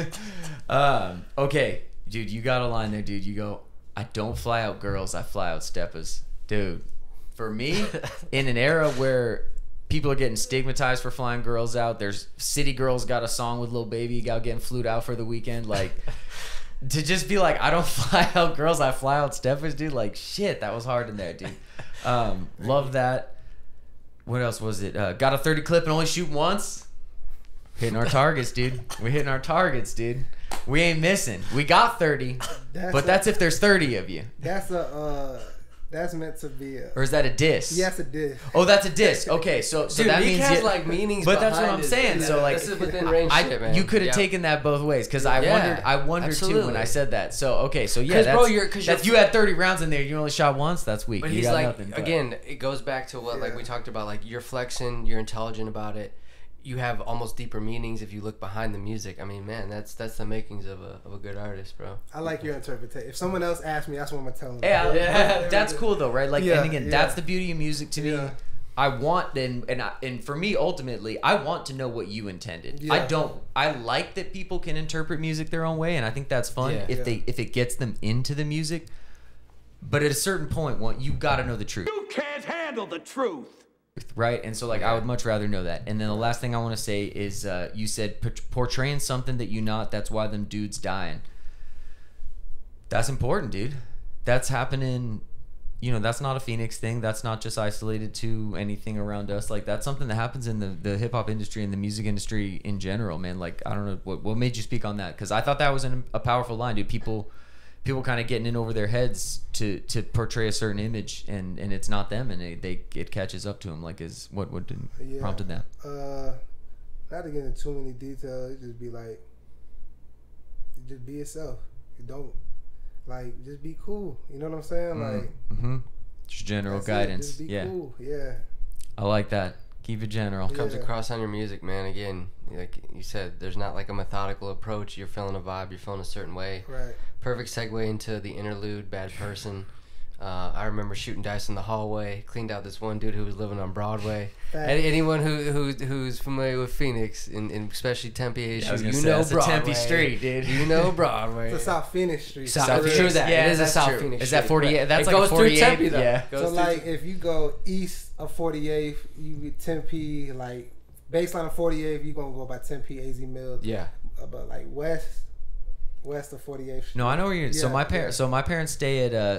um, okay, dude, you got a line there, dude. You go, I don't fly out girls, I fly out steppers. Dude, for me, in an era where people are getting stigmatized for flying girls out, there's City Girls got a song with Lil Baby got getting flued out for the weekend, like... To just be like, I don't fly out girls, I fly out steppers, dude. Like, shit, that was hard in there, dude. Um, love that. What else was it? Uh, got a thirty clip and only shoot once. Hitting our targets, dude. We're hitting our targets, dude. We ain't missing. We got thirty, That's but a- that's if there's thirty of you. That's a uh, that's meant to be a. Or is that a diss? Yes, it did. Oh, that's a diss. Okay, so so Dude, that Meek means has you- like meanings. But that's what behind I'm it. saying. Yeah, So like, this is within range I, shit, man. you could have Yeah. taken that both ways because I Yeah, wondered. I wondered too when absolutely. I said that. So okay, so yeah, 'Cause, that's, bro, you're- 'cause that's you're- you had thirty rounds in there. You only shot once. That's weak. But you he's got like, nothing, but- again, it goes back to what like Yeah. we talked about. Like you're flexing, you're intelligent about it. You have almost deeper meanings if you look behind the music. I mean, man, that's that's the makings of a of a good artist, bro. I like your interpretation. If someone else asks me, that's what I'm gonna tell them. Yeah, Yeah. that's cool though, right? Like, Yeah, and again, yeah. that's the beauty of music to me. Yeah. I want and and I, and for me, ultimately, I want to know what you intended. Yeah. I don't. I like that people can interpret music their own way, and I think that's fun Yeah. if Yeah. they if it gets them into the music. But at a certain point, one you got to know the truth. You can't handle the truth. Right, and so like I would much rather know that. And then the last thing I want to say is, uh, you said port- portraying something that you not. That's why them dudes dying. That's important, dude. That's happening. You know, that's not a Phoenix thing. That's not just isolated to anything around us. Like that's something that happens in the the hip hop industry and the music industry in general, man. Like I don't know what what made you speak on that because I thought that was an, a powerful line, dude. People. People kind of getting in over their heads to, to portray a certain image, and, and it's not them, and they, they it catches up to them. Like, is what what did, Yeah. prompted that? Uh, not to get into too many details. It just be like, just be yourself. You don't like just be cool. You know what I'm saying? Like Mm-hmm. Just general that's it. guidance. Just be Yeah, cool. Yeah. I like that. Keep it general. Yeah. Comes across on your music, man. Again, like you said, there's not like a methodical approach. You're feeling a vibe. You're feeling a certain way. Right. Perfect segue into the interlude, Bad Person. Uh, I remember shooting dice in the hallway. Cleaned out this one dude who was living on Broadway. Facts. Any, anyone who, who who's familiar with Phoenix, and, and especially Tempe issue, I was you gonna say, know that's a Broadway. Tempe street, dude. You know Broadway. It's a South Phoenix Street. South, South true Phoenix. that. Yeah, it is a that's South true. Phoenix Is that Street, forty-eight? but That's it like a goes through forty-eight, Tempe, though. yeah. Goes So through like if you go east of forty-eighth, you get Tempe. Like baseline of forty-eighth, you gonna go by Tempe, A Z Mills. yeah. Uh, But like west, west of forty-eighth. Street. No, I know where you're. so Yeah, my yeah. parents. So my parents stay at. Uh,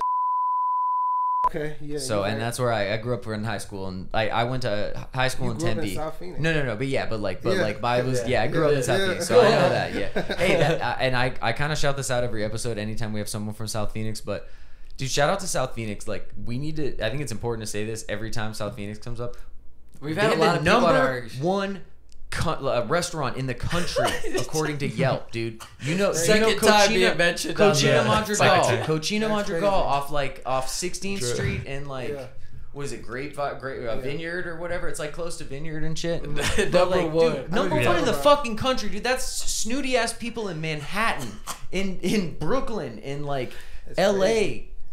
Okay. Yeah. so you're and right. that's where I, I grew up in high school, and I, I went to high school You in grew up in Tempe. South Phoenix. No, no, no, but yeah, but like, but Yeah. like, but I was, yeah, Yeah. I grew up Yeah, in South yeah. Phoenix, so I know that, yeah. Hey, that, I, and I, I kind of shout this out every episode, anytime we have someone from South Phoenix, but dude, shout out to South Phoenix. Like, we need to, I think it's important to say this every time South Phoenix comes up. We've They had a have lot the of people number on our. one co- uh, restaurant in the country, according to Yelp, dude. You know, Second you know time Cochina, being mentioned on Cochina there. Madrigal, Second time. Cochina That's Madrigal, crazy. off like off sixteenth True. Street and like. Yeah. What is it, Grape, Grape uh, Yeah. Vineyard or whatever? It's like close to Vineyard and shit. Number But, like, one. dude, number I know one you're in the talking about. fucking country, dude. That's snooty ass people in Manhattan, in in Brooklyn, in like That's L A. crazy.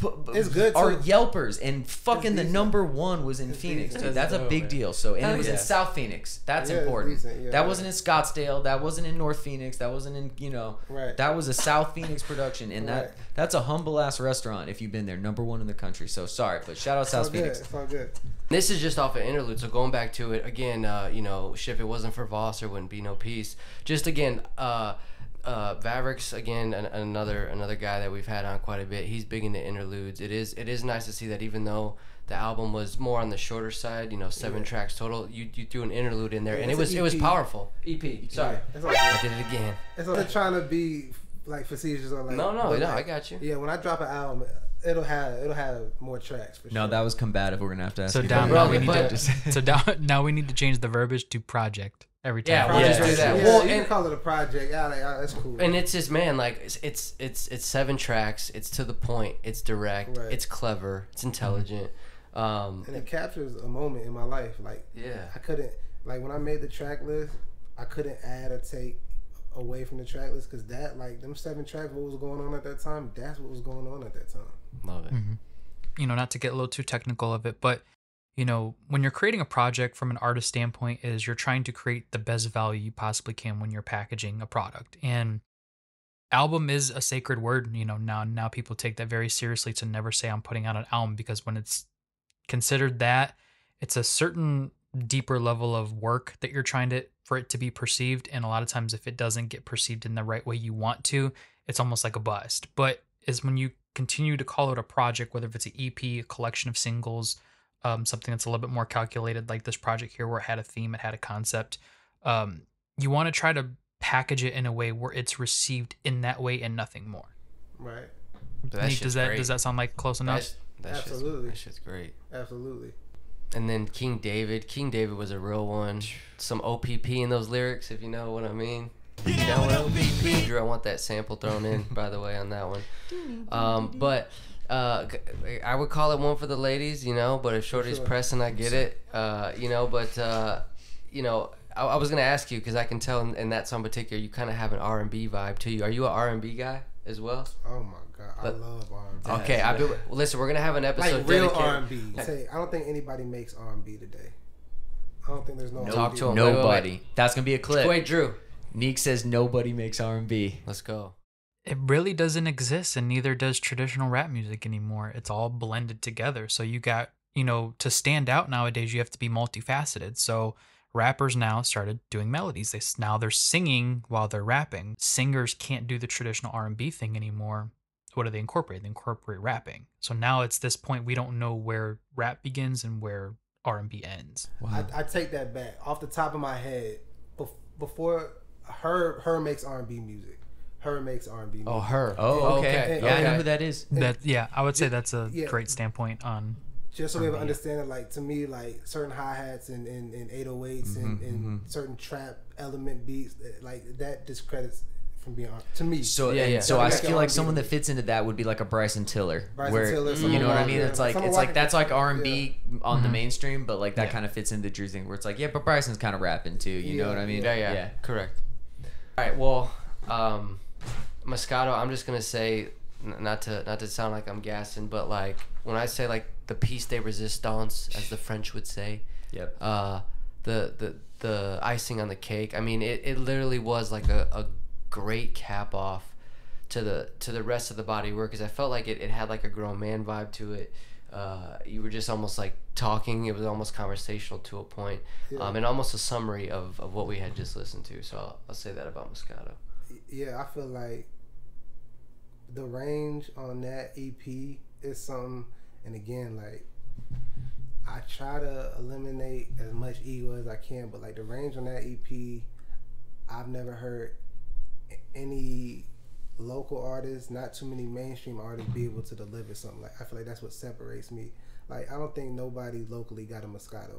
It's good, are too. Yelpers, and fucking the decent. number one was in It's Phoenix, decent. dude. That's a That's big dope, deal. So, and Hell it was yeah. in South Phoenix. That's Yeah, it's important. decent, yeah. That wasn't in Scottsdale. That wasn't in North Phoenix. That wasn't in, you know, Right. that was a South Phoenix production, and Right. that that's a humble ass restaurant if you've been there. Number one in the country. So sorry, but shout out It's all South good. Phoenix. It's all good. This is just off an interlude, so going back to it again, uh, you know, if it wasn't for Voss, there wouldn't be no peace. Just again, uh, uh, Vavrix, again, an, another another guy that we've had on quite a bit. He's big into interludes. It is it is nice to see that even though the album was more on the shorter side, you know, seven Yeah. tracks total, you you threw an interlude in there, Yeah, and it's it was an it was E P. powerful. E P, sorry, It's all I good. did it again. It's not trying to be like facetious or like. No, no, but, no, like, I got you. Yeah, when I drop an album, it'll have it'll have more tracks for sure. No, that was combative. We're gonna have to ask So you down that. now Bro, we need but- to so down now we need to change the verbiage to project every time. Yeah, we'll Project, just do that. Yeah, Well, you can and- call it a project. Yeah, like, ah, that's cool. And it's just man, like it's it's it's it's seven tracks. It's to the point. It's direct. Right. It's clever. It's intelligent. Um, and it captures a moment in my life. Like yeah. I couldn't like when I made the track list, I couldn't add or take away from the track list because that like them seven tracks, what was going on at that time, that's what was going on at that time. Love it. You know, not to get a little too technical of it, but you know, when you're creating a project from an artist standpoint is you're trying to create the best value you possibly can when you're packaging a product. And album is a sacred word, you know, now now people take that very seriously to never say I'm putting out an album because when it's considered that, it's a certain deeper level of work that you're trying to for it to be perceived, and a lot of times if it doesn't get perceived in the right way you want to, it's almost like a bust. But is when you continue to call it a project, whether if it's an E P, a collection of singles, um, something that's a little bit more calculated, like this project here where it had a theme, it had a concept, um, you want to try to package it in a way where it's received in that way and nothing more. Right. But that Nick, shit's does that great. does that sound like close enough? That's, that shit's- Absolutely. that shit's great. Absolutely. And then King David. King David was a real one. Some O P P in those lyrics, if you know what I mean. You know what O P P? Drew, I want that sample thrown in, by the way, on that one. Um, but uh, g- I would call it one for the ladies, you know. But if Shorty's sure. pressing, I get it. Uh, you know, but uh, you know, I, I was gonna ask you because I can tell in, in that song in particular, you kind of have an R and B vibe to you. Are you an R and B guy as well? Oh my god, I But- love R and B. Okay, I be, well, listen. We're gonna have an episode Like real dedicated. R and B. Say, I don't think anybody makes R and B today. I don't think there's no. Talk R and B. to him. Wait, wait, wait. Nobody. That's gonna be a clip. Wait, Drew. Neek says nobody makes R and B. Let's go. It really doesn't exist, and neither does traditional rap music anymore. It's all blended together. So you got, you know, to stand out nowadays, you have to be multifaceted. So rappers now started doing melodies. They now they're singing while they're rapping. Singers can't do the traditional R and B thing anymore. What do they incorporate? They incorporate rapping. So now it's this point we don't know where rap begins and where R and B ends. I, I take that back. Off the top of my head, bef- before her, her makes R and B music. Her makes R and B music. Oh, her. Oh, okay. okay. Yeah, I know okay. who that is. That yeah, I would say that's a Yeah. great standpoint on. Just so we have R and B. understanding, like to me, like certain hi hats and, and, and eight oh eights and, and certain trap element beats, like that discredits from being R- to me. So Yeah, and yeah. so Yeah, I like feel an like R and B someone that music. fits into that would be like a Bryson Tiller. Bryson where, Tiller, you Summer know what I Walker, mean? It's like Summer it's like Walker- that's like R and B on the mainstream, but like that Yeah. kind of fits into Drew's thing where it's like, yeah, but Bryson's kind of rapping too. You know Yeah, what I mean? Yeah, yeah, correct. All right, well, um, Moscato, I'm just gonna say, n- not to not to sound like I'm gassing, but like when I say like the piece de resistance, as the French would say, Yep. uh, the the the icing on the cake. I mean, it, it literally was like a, a great cap off to the to the rest of the body of work because I felt like it, it had like a grown man vibe to it. Uh, you were just almost like talking. It was almost conversational to a point, um, and almost a summary of, of what we had just listened to. So I'll, I'll say that about Moscato. Yeah, I feel like the range on that E P is something, and again, like I try to eliminate as much ego as I can, but like the range on that E P, I've never heard any local artists, not too many mainstream artists, be able to deliver something like. I feel like that's what separates me. Like I don't think nobody locally got a Moscato.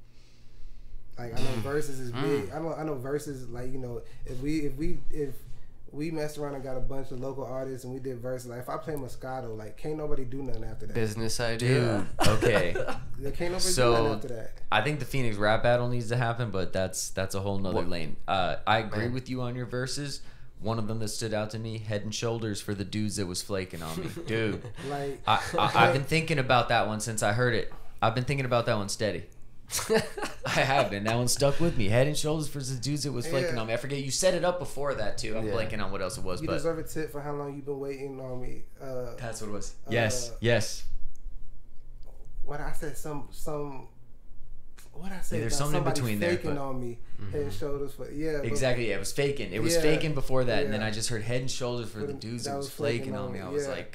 Like I know Versus is big. I know I know Versus like you know if we if we if we messed around and got a bunch of local artists and we did Versus, like if I play Moscato, like can't nobody do nothing after that. Business idea. Dude. Okay. There can't nobody So- do nothing after that. I think the Phoenix rap battle needs to happen, but that's that's a whole nother What- lane. Uh, I agree Man. with you on your verses, one of them that stood out to me, Head and Shoulders for the Dudes That Was Flaking on Me. Dude, Like I, I, I've been thinking about that one since I heard it. I've been thinking about that one steady. I have, and that one stuck with me. Head and Shoulders for the Dudes That Was Flaking Yeah. on Me. I forget, you set it up before that, too. I'm Yeah. blanking on what else it was, you but deserve a tip for how long you've been waiting on me. Uh, that's what it was. Yes, Uh, yes. what I said, some some. What I said, Yeah, there's about something in somebody between there, faking but- on me, Head and Shoulders for yeah. but- Exactly, yeah, it was faking. It was Yeah, faking before that, and then yeah. I just heard Head and Shoulders for the That Dudes That was Was Flaking on Me. I was yeah. like,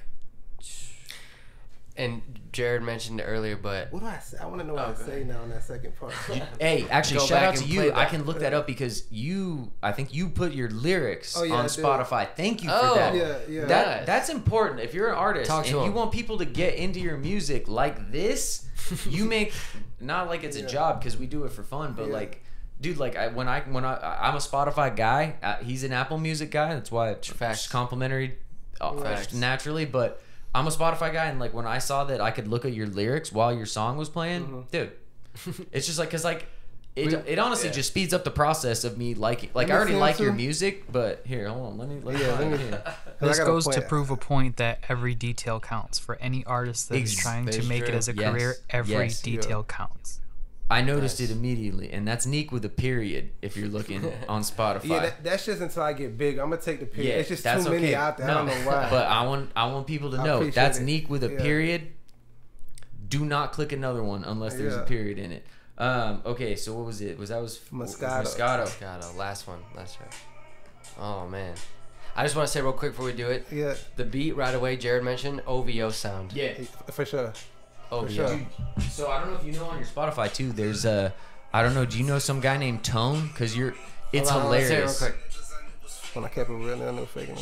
And Jared mentioned it earlier, but What do I say? I want to know what Oh, I go say now in that second part. hey, actually, Go shout back out to and you. play I that. can look that up because you, I think you put your lyrics Oh, yeah, I on did. Spotify. Thank you Oh, for that. yeah, yeah. That Nice. that's important. If you're an artist Talk to and you him. want people to get into your music like this, you make not like it's a Yeah. job because we do it for fun, but Yeah. like, dude, like I when I when I I'm a Spotify guy. Uh, he's an Apple Music guy. That's why it's Facts. complimentary, uh, Facts. naturally. But I'm a Spotify guy, and like when I saw that I could look at your lyrics while your song was playing, dude, it's just like because like. It, We- it honestly yeah. just speeds up the process of me liking. Like me I already see 'em like your too. music, but here, hold on, let me. Let me Yeah, find let it me- here. 'Cause This I got a goes to point. prove a point that every detail counts for any artist that is Ex- trying to Very make it true. as a Yes. career. Every Yes. detail counts. I noticed Nice. it immediately, and that's Neek with a period. If you're looking on Spotify, Yeah, that, that's just until I get big. I'm gonna take the period. Yeah, it's just that's too many okay. out there. No, I don't know why. but I want I want people to I know appreciate that's it. Neek with a Yeah. period. Do not click another one unless there's a Yeah. period in it. Um, okay, so what was it? Was that was Moscato. Moscato. got a last one. That's right. Oh man, I just want to say real quick before we do it, yeah, the beat right away. Jared mentioned O V O sound. Yeah. for sure. O For V O. sure. So I don't know if you know on your Spotify too. There's a I don't know. Do you know some guy named Tone? Cause you're it's Hold on, let's say it real hilarious. quick. When I kept it real, I knew faking.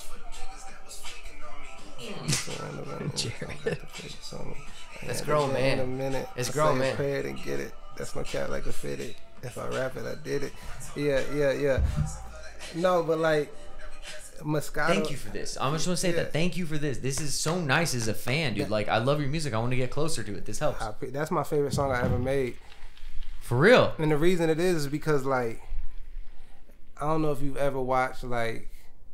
That's grown man. In a minute, It's I grown say a man. prayer and get it. That's no cat like a fitted. If I rap it, I did it. Yeah, yeah, yeah. No, but like Moscato. Thank you for this. I'm just gonna say Yeah. that. Thank you for this. This is so nice as a fan, dude. Like I love your music. I want to get closer to it. This helps. I pre- that's my favorite song I ever made. For real. And the reason it is is because like I don't know if you've ever watched like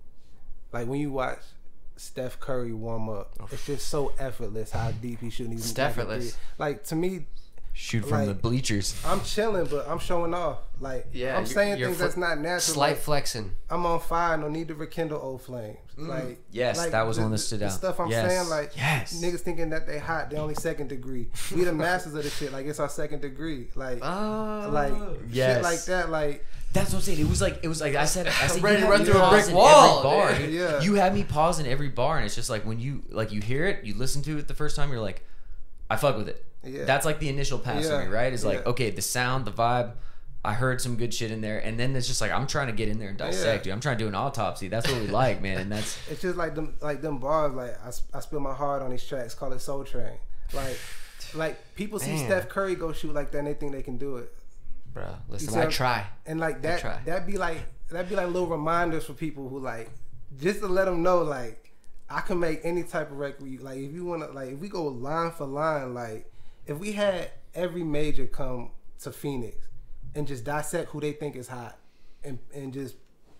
like when you watch Steph Curry warm up, it's just so effortless how deep he's shooting. He's like, Steffortless. Like to me, Shoot from the Like- bleachers. I'm chilling, but I'm showing off. Like Yeah, I'm you're- saying you're things fl- that's not natural. Slight Like, flexing. I'm on fire. No need to rekindle old flames. Like Yes, like, that was the, one that stood the out. Stuff I'm Yes. saying, like Yes. niggas thinking that they hot, they only second degree. We the masters of the shit. Like it's our second degree. Like Oh. like Yes. shit like that. Like That's what I'm saying. It was like it was like I said. I said ready you to had run me through a pause brick in wall, Every bar. dude. Yeah. You had me pause in every bar, and it's just like when you like you hear it, you listen to it the first time, you're like, I fuck with it. Yeah. That's like the initial pass Yeah. for me, right? It's like Yeah. okay, the sound, the vibe. I heard some good shit in there, and then it's just like I'm trying to get in there and dissect, Yeah. dude. I'm trying to do an autopsy. That's what we like, man, and that's it's just like them like them bars. Like I, I spill my heart on these tracks. Call it Soul Train. Like like people see Man. Steph Curry go shoot like that, and they think they can do it. Bro, You listen, see I what- try. And like try. that, that'd be like that'd be like little reminders for people who like just to let them know like I can make any type of record. You like if you wanna like if we go line for line, like if we had every major come to Phoenix and just dissect who they think is hot and and just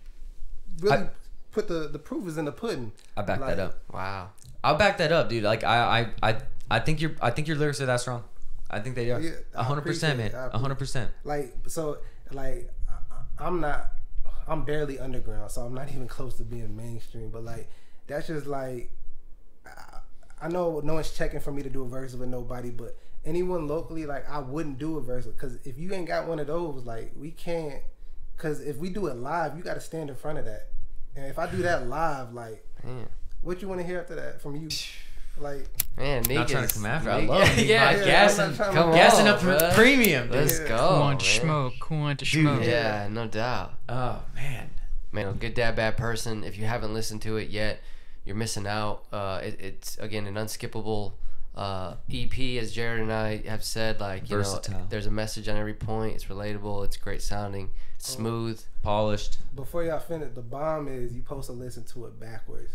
really I- put the the proof is in the pudding. I back Like, that up. Wow. I'll back that up, dude. Like I, I, I, I think your, I think your lyrics are that strong. I think they are. Yeah, I A hundred percent, man. appreciate it. I A hundred percent. Like so, like I- I'm not, I'm barely underground, so I'm not even close to being mainstream. But like that's just like I, I know no one's checking for me to do a verse with nobody, but anyone locally, like I wouldn't do a verse because if you ain't got one of those, like we can't. Because if we do it live, you got to stand in front of that, and if I do that live, like Man, what you want to hear after that from you, like. man Nick Not trying is- to come after. I Nick- love Nick. yeah, Like, yeah, gassing, I'm not trying to- come gassing on, up for bruh. premium. Dude. Let's Yeah. go. Who want to man. smoke? Who want to Dude, smoke? Yeah, no doubt. Oh man. Man, Good Dad Bad Person. If you haven't listened to it yet, you're missing out. Uh, it, it's again an unskippable uh, E P, as Jared and I have said. Like you Versatile. know, there's a message on every point. It's relatable. It's great sounding. It's smooth. Polished. Before y'all finish, the bomb is you supposed to listen to it backwards.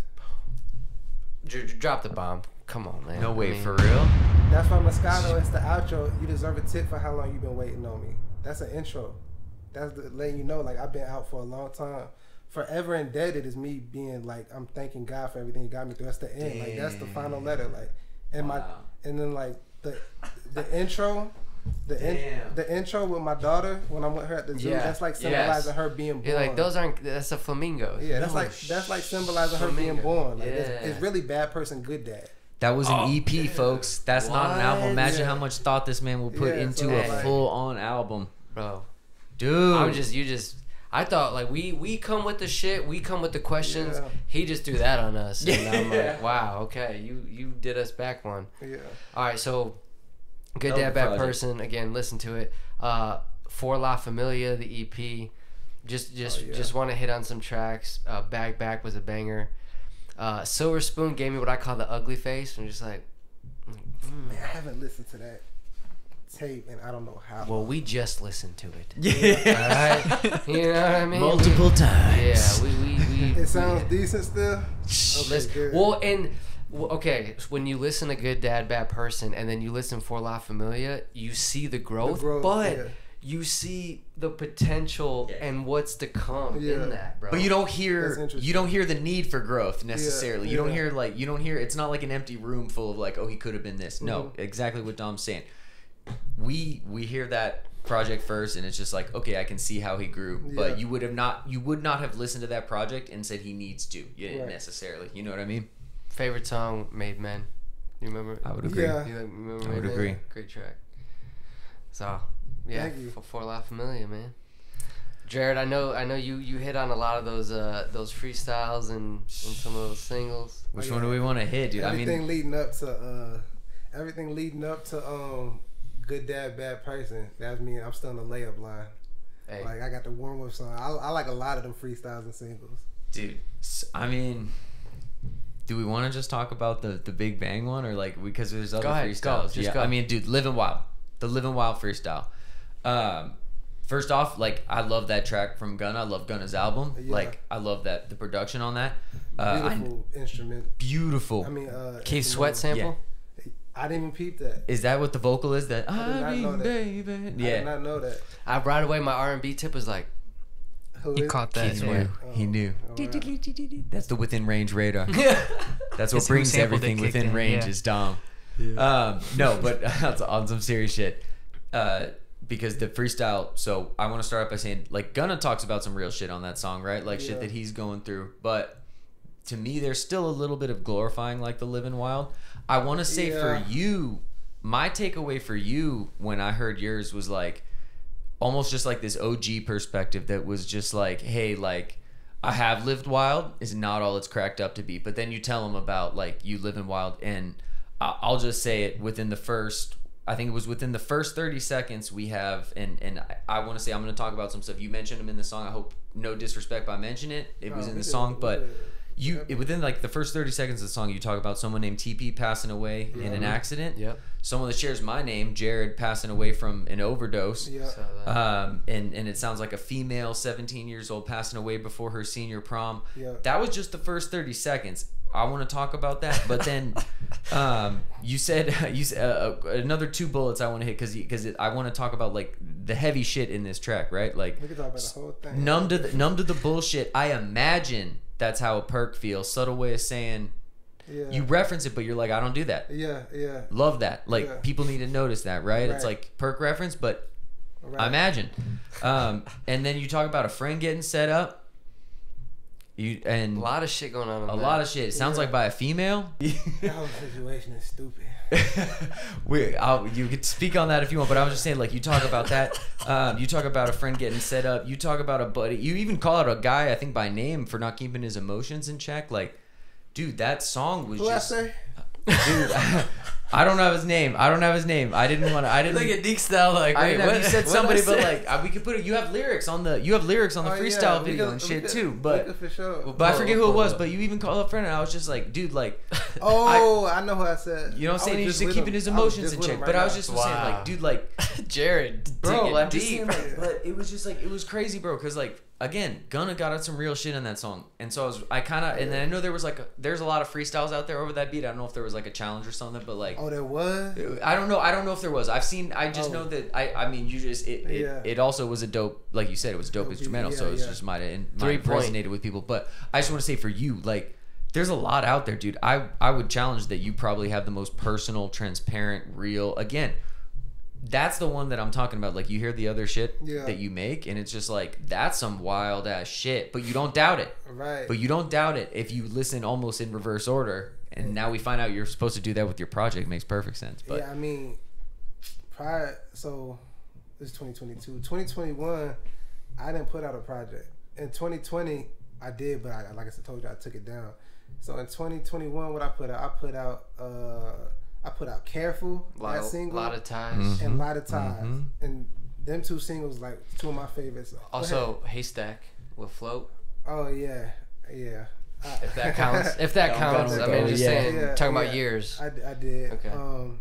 Dr- dr- drop the bomb. Come on, man. No I way, mean, for real. That's why Moscato is the outro. You deserve a tip for how long you've been waiting on me. That's an intro. That's the, letting you know, like I've been out for a long time. Forever Indebted is me being like, I'm thanking God for everything He got me through. That's the end. Like that's the final letter. Like, and Wow. my and then like the the intro. The in, Damn. the intro with my daughter when I'm with her at the zoo, Yeah. that's like Yes. symbolizing her being born. You're like, those aren't. That's a flamingo. yeah, that's No, like sh- that's like symbolizing her being flamingo. born. Like Yeah. it's, it's really Bad Person, Good Dad. That was an Oh, E P, folks. That's not an album. What? Imagine Yeah. how much thought this man will put Yeah, into so a like- full-on album, bro. dude. I'm just you just. I thought like we we come with the shit, we come with the questions. Yeah. He just threw that on us, and I'm Yeah. like, wow, okay, you you did us back one. Yeah. All right, so Good Hell of Dad a Bad project. Person. Again, listen to it. Uh, For La Familia, the E P. Just just Oh, yeah. just want to hit on some tracks. Uh, Bag Back was a banger. Uh, Silver Spoon gave me what I call the ugly face. I'm just like, Man, I haven't listened to that tape and I don't know how. well, we just listened to it. Yeah. All right, you know what I mean? Multiple times. Yeah, we we we. it sounds decent still. Okay, Listen, good. well, and well, okay, so when you listen to Good Dad Bad Person, and then you listen for La Familia, you see the growth, growth, but yeah. you see the potential Yeah. and what's to come Yeah. in that, bro. But you don't That's hear interesting. you don't hear the need for growth necessarily. Yeah, You don't yeah. hear like you don't hear it's not like an empty room full of like, oh, he could have been this. No, Mhm. exactly what Dom's saying. We we hear that project first and it's just like, okay, I can see how he grew. Yeah. But you would have not you would not have listened to that project and said he needs to. You didn't Right. necessarily. You know what I mean? Favorite song, Made Men. You remember? I would agree. Yeah. You like, remember I would Made Men? agree. Great track. So, yeah, Thank you. for, for La Familia, man. Jared, I know, I know you, you hit on a lot of those, uh, those freestyles and, and some of those singles. Which Oh, one do yeah. we want to hit, dude? I everything mean, leading up to uh, everything leading up to um, Good Dad Bad Person. That's me. I'm still in the layup line. Hey, Like I got the warm up song. I, I like a lot of them freestyles and singles. dude, s- I mean, do we want to just talk about the the Big Bang one or like because there's other Go ahead, freestyles? go, just yeah, go. I mean, dude, Living Wild, the Living Wild freestyle. Um, first off, like I love that track from Gunna. I love Gunna's album. Yeah. Like I love that the production on that. Uh, I- Beautiful instrument. beautiful. I mean, uh, Keith Sweat instrumental. sample. I didn't even peep that. Is that what the vocal is? That I did I, not mean, know that. baby. I did Yeah, not know that. I right away my R and B tip was like, Who He is- caught that. he Keith knew. Sweat. He knew. Oh, alright. That's the within range radar. That's what It's who brings sampled it everything kicked within in, range yeah. is Dom. Um, no, but on some serious shit. Uh, because the freestyle, so I want to start off by saying, like, Gunna talks about some real shit on that song, right? Like, shit Yeah. that he's going through. But to me, there's still a little bit of glorifying, like, the Living Wild. I want to say Yeah. for you, my takeaway for you when I heard yours was, like, almost just like this O G perspective that was just like, hey, like, I have lived wild is not all it's cracked up to be. But then you tell them about like you living wild, and I- I'll just say it within the first. I think it was within the first thirty seconds we have, and and I, I want to say I'm going to talk about some stuff. You mentioned them in the song. I hope no disrespect by mentioning it. It was No, in we the did- song, we but did. you it, within like the first thirty seconds of the song, you talk about someone named T P passing away in an accident. yep. Someone that shares my name, Jared, passing away from an overdose. Yeah. So that, Um, and, and it sounds like a female seventeen years old passing away before her senior prom. Yeah. That was just the first thirty seconds. I want to talk about that. But then um, you said, you said uh, another two bullets I want to hit because because I want to talk about like the heavy shit in this track, right? Like We can talk about the whole thing. numb to the, numb to the bullshit. I imagine that's how a perk feels. Subtle way of saying Yeah. you reference it, but you're like, I don't do that. Yeah. Yeah. Love that. Like Yeah. people need to notice that, right? It's Right. like perk reference, but Right. I imagine. Um, and then you talk about a friend getting set up. You and a lot of shit going on. In a that. lot of shit. It sounds Yeah. like by a female. That whole situation is stupid. we, I'll, you could speak on that if you want, but I was just saying, like, you talk about that. Um, you talk about a friend getting set up. You talk about a buddy. You even call out a guy, I think, by name for not keeping his emotions in check. Like, dude, that song was Who I just. say? Dude, I don't have his name. I don't have his name. I didn't want to. I didn't. Look at Deke style like. I Wait, didn't know what? you said what'd I somebody, but say? like uh, we could put it. You have lyrics on the. You have lyrics on the Oh, yeah, freestyle we video could- and we shit could- too. we But could for sure. Well, but I Pull forget it, who it pull was. it. But you even called up friend, and I was just like, dude, like, Oh, I, know who I said. you know what I'm I saying? was He just just said with keeping him. his I was emotions just in with check. him But right I was now. just saying, Wow. like, dude, like, Jared, bro, digging I'm just deep. saying, like, but it was just like it was crazy, bro. Because like again, Gunna got out some real shit in that song, and so I was, I kind of, and then I know there was like, a, there's a lot of freestyles out there over that beat. I don't know if there was like a challenge or something, but like, Oh, there was. I don't know. I don't know if there was. I've seen. I just Oh. know that. I. I mean, you just. It. It, Yeah. it also was a dope. Like you said, it was a dope Dope, instrumental. yeah, so it's yeah. just might have Three might have point. resonated with people. But I just want to say for you, like, there's a lot out there, dude. I. I would challenge that you probably have the most personal, transparent, real. Again, that's the one that I'm talking about. Like, you hear the other shit Yeah. that you make, and it's just like that's some wild ass shit. But you don't doubt it. Right. But you don't doubt it if you listen almost in reverse order. And now we find out you're supposed to do that with your project. Makes perfect sense. But yeah, I mean, prior. So this is twenty twenty-two. twenty twenty-one, I didn't put out a project. In twenty twenty, I did, but I, like I told you, I took it down. So in twenty twenty-one, what I put out, I put out, uh, I put out "Careful," lot that of, single, lot of ties. Mhm. and "Lot of Ties," Mhm. and them two singles like two of my favorites. Go ahead. Also, Haystack with Float. Oh yeah, yeah. I- If that counts. If that Don't counts. go, I mean, go, just yeah. saying. Yeah, talking about yeah. years. I, I did. Okay. Um,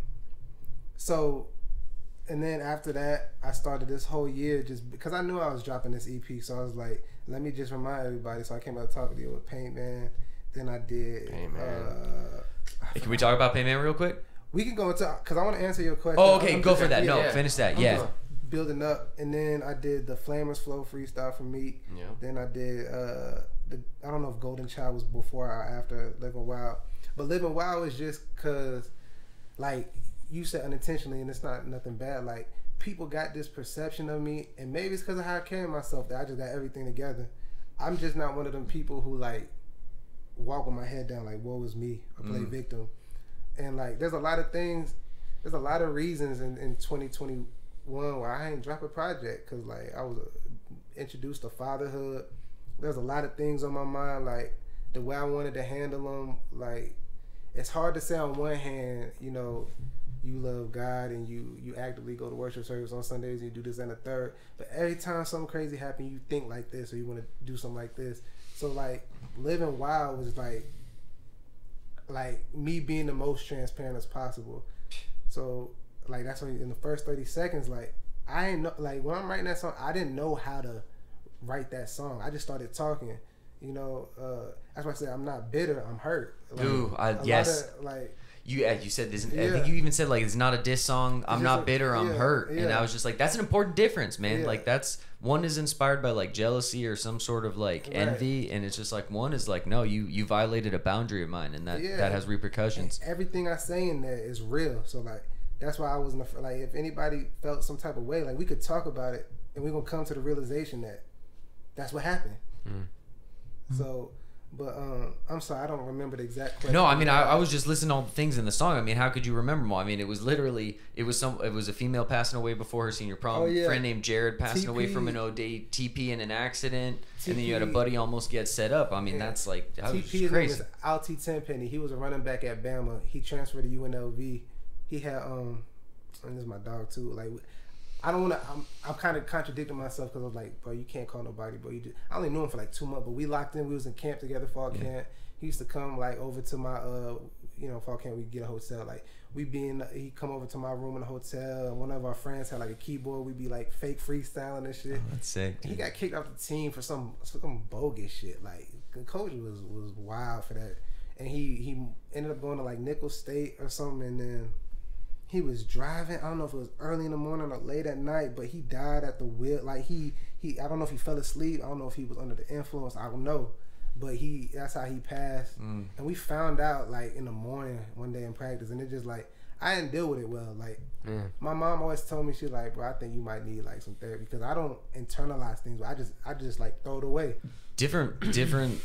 so, and then after that, I started this whole year just because I knew I was dropping this E P. So I was like, let me just remind everybody. So I came out talking to you with Paint Man. Then I did. Paint Man. Uh, Hey, can we talk about Payman real quick? we can go into because I want to answer your question. Oh, okay. I'm Go just- for that. No, yeah. finish that. I'm Yeah. just building up, and then I did the Flamers Flow freestyle from Meek. Yeah. Then I did uh the I don't know if Golden Child was before or after Living Wild, but Living Wild is just cause like you said unintentionally, and it's not nothing bad. Like people got this perception of me, and maybe it's because of how I carry myself that I just got everything together. I'm just not one of them people who like walk with my head down like woe is me or play Mm. victim. And like there's a lot of things, there's a lot of reasons in, in twenty twenty-one where I ain't drop a project because like I was uh, introduced to fatherhood. There's a lot of things on my mind, like the way I wanted to handle them. Like it's hard to say on one hand, you know, you love God and you you actively go to worship service on Sundays and you do this and the third, but every time something crazy happens, you think like this or you want to do something like this. So like Living Wild was like like me being the most transparent as possible. So like that's when in the first thirty seconds, like I ain't know, like when I'm writing that song, I didn't know how to write that song. I just started talking. You know, uh, that's why I said I'm not bitter. I'm hurt. Like, Ooh, I- a lot yes. of, like You uh, you said this. I Yeah. think you even said like it's not a diss song. I'm just not a- bitter. I'm yeah, hurt. And yeah. I was just like, that's an important difference, man. Yeah. Like that's one is inspired by like jealousy or some sort of like Right. envy, and it's just like one is like, no, you you violated a boundary of mine, and that Yeah. that has repercussions. everything I say in there is real. So like that's why I wasn't af- like if anybody felt some type of way, like we could talk about it and we're gonna come to the realization that that's what happened. Mm. So, but um, I'm sorry, I don't remember the exact question. No, I mean, I, I was just listening to all the things in the song. I mean, how could you remember them all? I mean, it was literally, it was some, it was a female passing away before her senior prom. Oh, yeah. Friend named Jared passing away T P. from an O D, T P in an accident, and then you had a T P. buddy almost get set up. I mean, Yeah. that's like, that was T P, his name crazy. is Alti Tenpenny. He was a running back at Bama. He transferred to U N L V. He had um, and this is my dog too. Like, I don't want to. I'm, I'm kind of contradicting myself because I was like, bro, you can't call nobody, bro. You just, I only knew him for like two months, but we locked in. We was in camp together, fall Yeah. camp. He used to come like over to my uh, you know, fall camp. We get a hotel. Like we be in. He come over to my room in the hotel. And one of our friends had like a keyboard. We be like fake freestyling and shit. That's sick. He dude. got kicked off the team for some some bogus shit. Like the coach was was wild for that, and he he ended up going to like Nickel State or something, and then he was driving. I don't know if it was early in the morning or late at night, but he died at the wheel. Like he he I don't know if he fell asleep. I don't know if he was under the influence. I don't know, but he that's how he passed. Mm. And we found out like in the morning one day in practice, and it just like I didn't deal with it well. Like Yeah. my mom always told me, she's like, bro, I think you might need like some therapy because I don't internalize things, but I just I just like throw it away. different different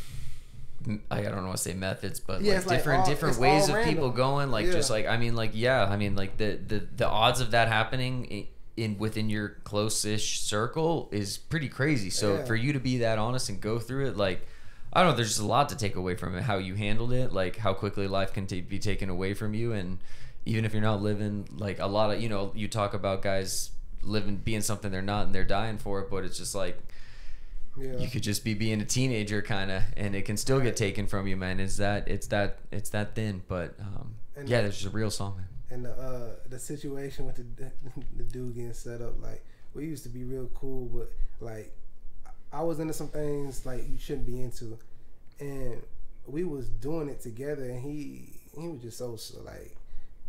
I don't know what to say methods, but Yeah, like it's like different all- different it's ways all of random. people going. Like Yeah. just like I mean, like yeah, I mean, like the the the odds of that happening in, in within your close-ish circle is pretty crazy. So Yeah. for you to be that honest and go through it, like I don't know, there's just a lot to take away from it. How you handled it, like how quickly life can ta- be taken away from you, and even if you're not living like a lot of, you know, you talk about guys living being something they're not and they're dying for it, but it's just like. Yeah. You could just be being a teenager kind of, and it can still get taken from you, man. It's that it's that it's that thin, but um, And- yeah, there's just a real song, man. And the uh, the situation with the the dude getting set up, like we used to be real cool, but like I was into some things like you shouldn't be into, and we was doing it together, and he he was just so, so like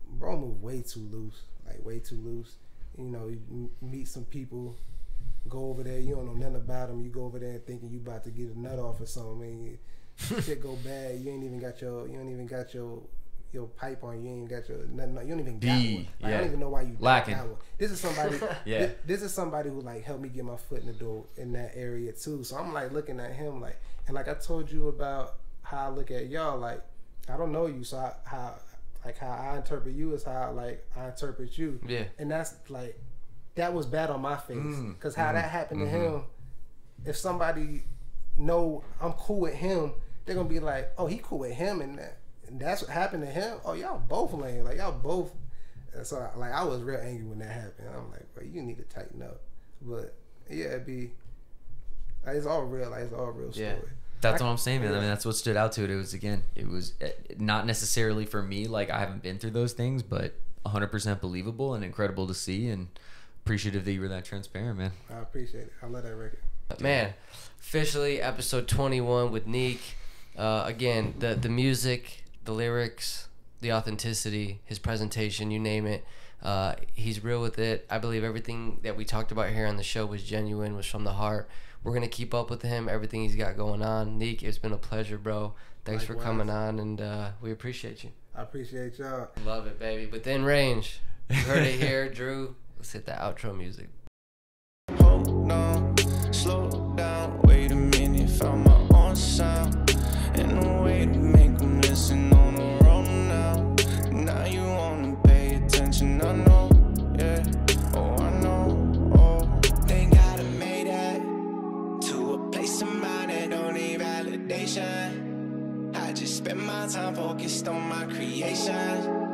bro move way too loose, like way too loose. You know, you m- meet some people, go over there, you don't know nothing about them. You go over there thinking you about to get a nut off or something. And shit go bad. You ain't even got your, you don't even got your, your pipe on. You ain't even got your nothing. You don't even got D, one. Like, yeah. I don't even know why you Lacking. got one. This is somebody. Yeah. This, this is somebody who like helped me get my foot in the door in that area too. So I'm like looking at him like, and like I told you about how I look at y'all. Like I don't know you, so I, how like how I interpret you is how like I interpret you. Yeah. And that's like that was bad on my face because Mm, how mm, that happened mm-hmm. to him. If somebody know I'm cool with him, they're gonna be like, oh, he cool with him, and that, and that's what happened to him. Oh, y'all both lame, like y'all both. So like I was real angry when that happened. I'm like, bro, you need to tighten up. But yeah, it'd be. Like, it's all real. Like it's all real story. Yeah. That's I- what I'm saying, man. I yeah. mean, that's what stood out to it. It was, again, it was uh, not necessarily for me. Like, I haven't been through those things, but one hundred percent believable and incredible to see, and appreciative that you were that transparent, man. I appreciate it. I love that record. Man, officially episode twenty-one with Neek. Uh, again, the the music, the lyrics, the authenticity, his presentation, you name it. Uh, he's real with it. I believe everything that we talked about here on the show was genuine, was from the heart. We're going to keep up with him, everything he's got going on. Neek, it's been a pleasure, bro. Thanks for Likewise. coming on, and uh, we appreciate you. I appreciate y'all. Love it, baby. Within range. You heard it here, Drew. Let's hit the outro music. Hold on, slow down, wait a minute, found my own sound, and a way to make them listen on the road now. Now you wanna pay attention, I know, yeah, oh I know, oh. They gotta make that to a place of mind that don't need validation. I just spend my time focused on my creation.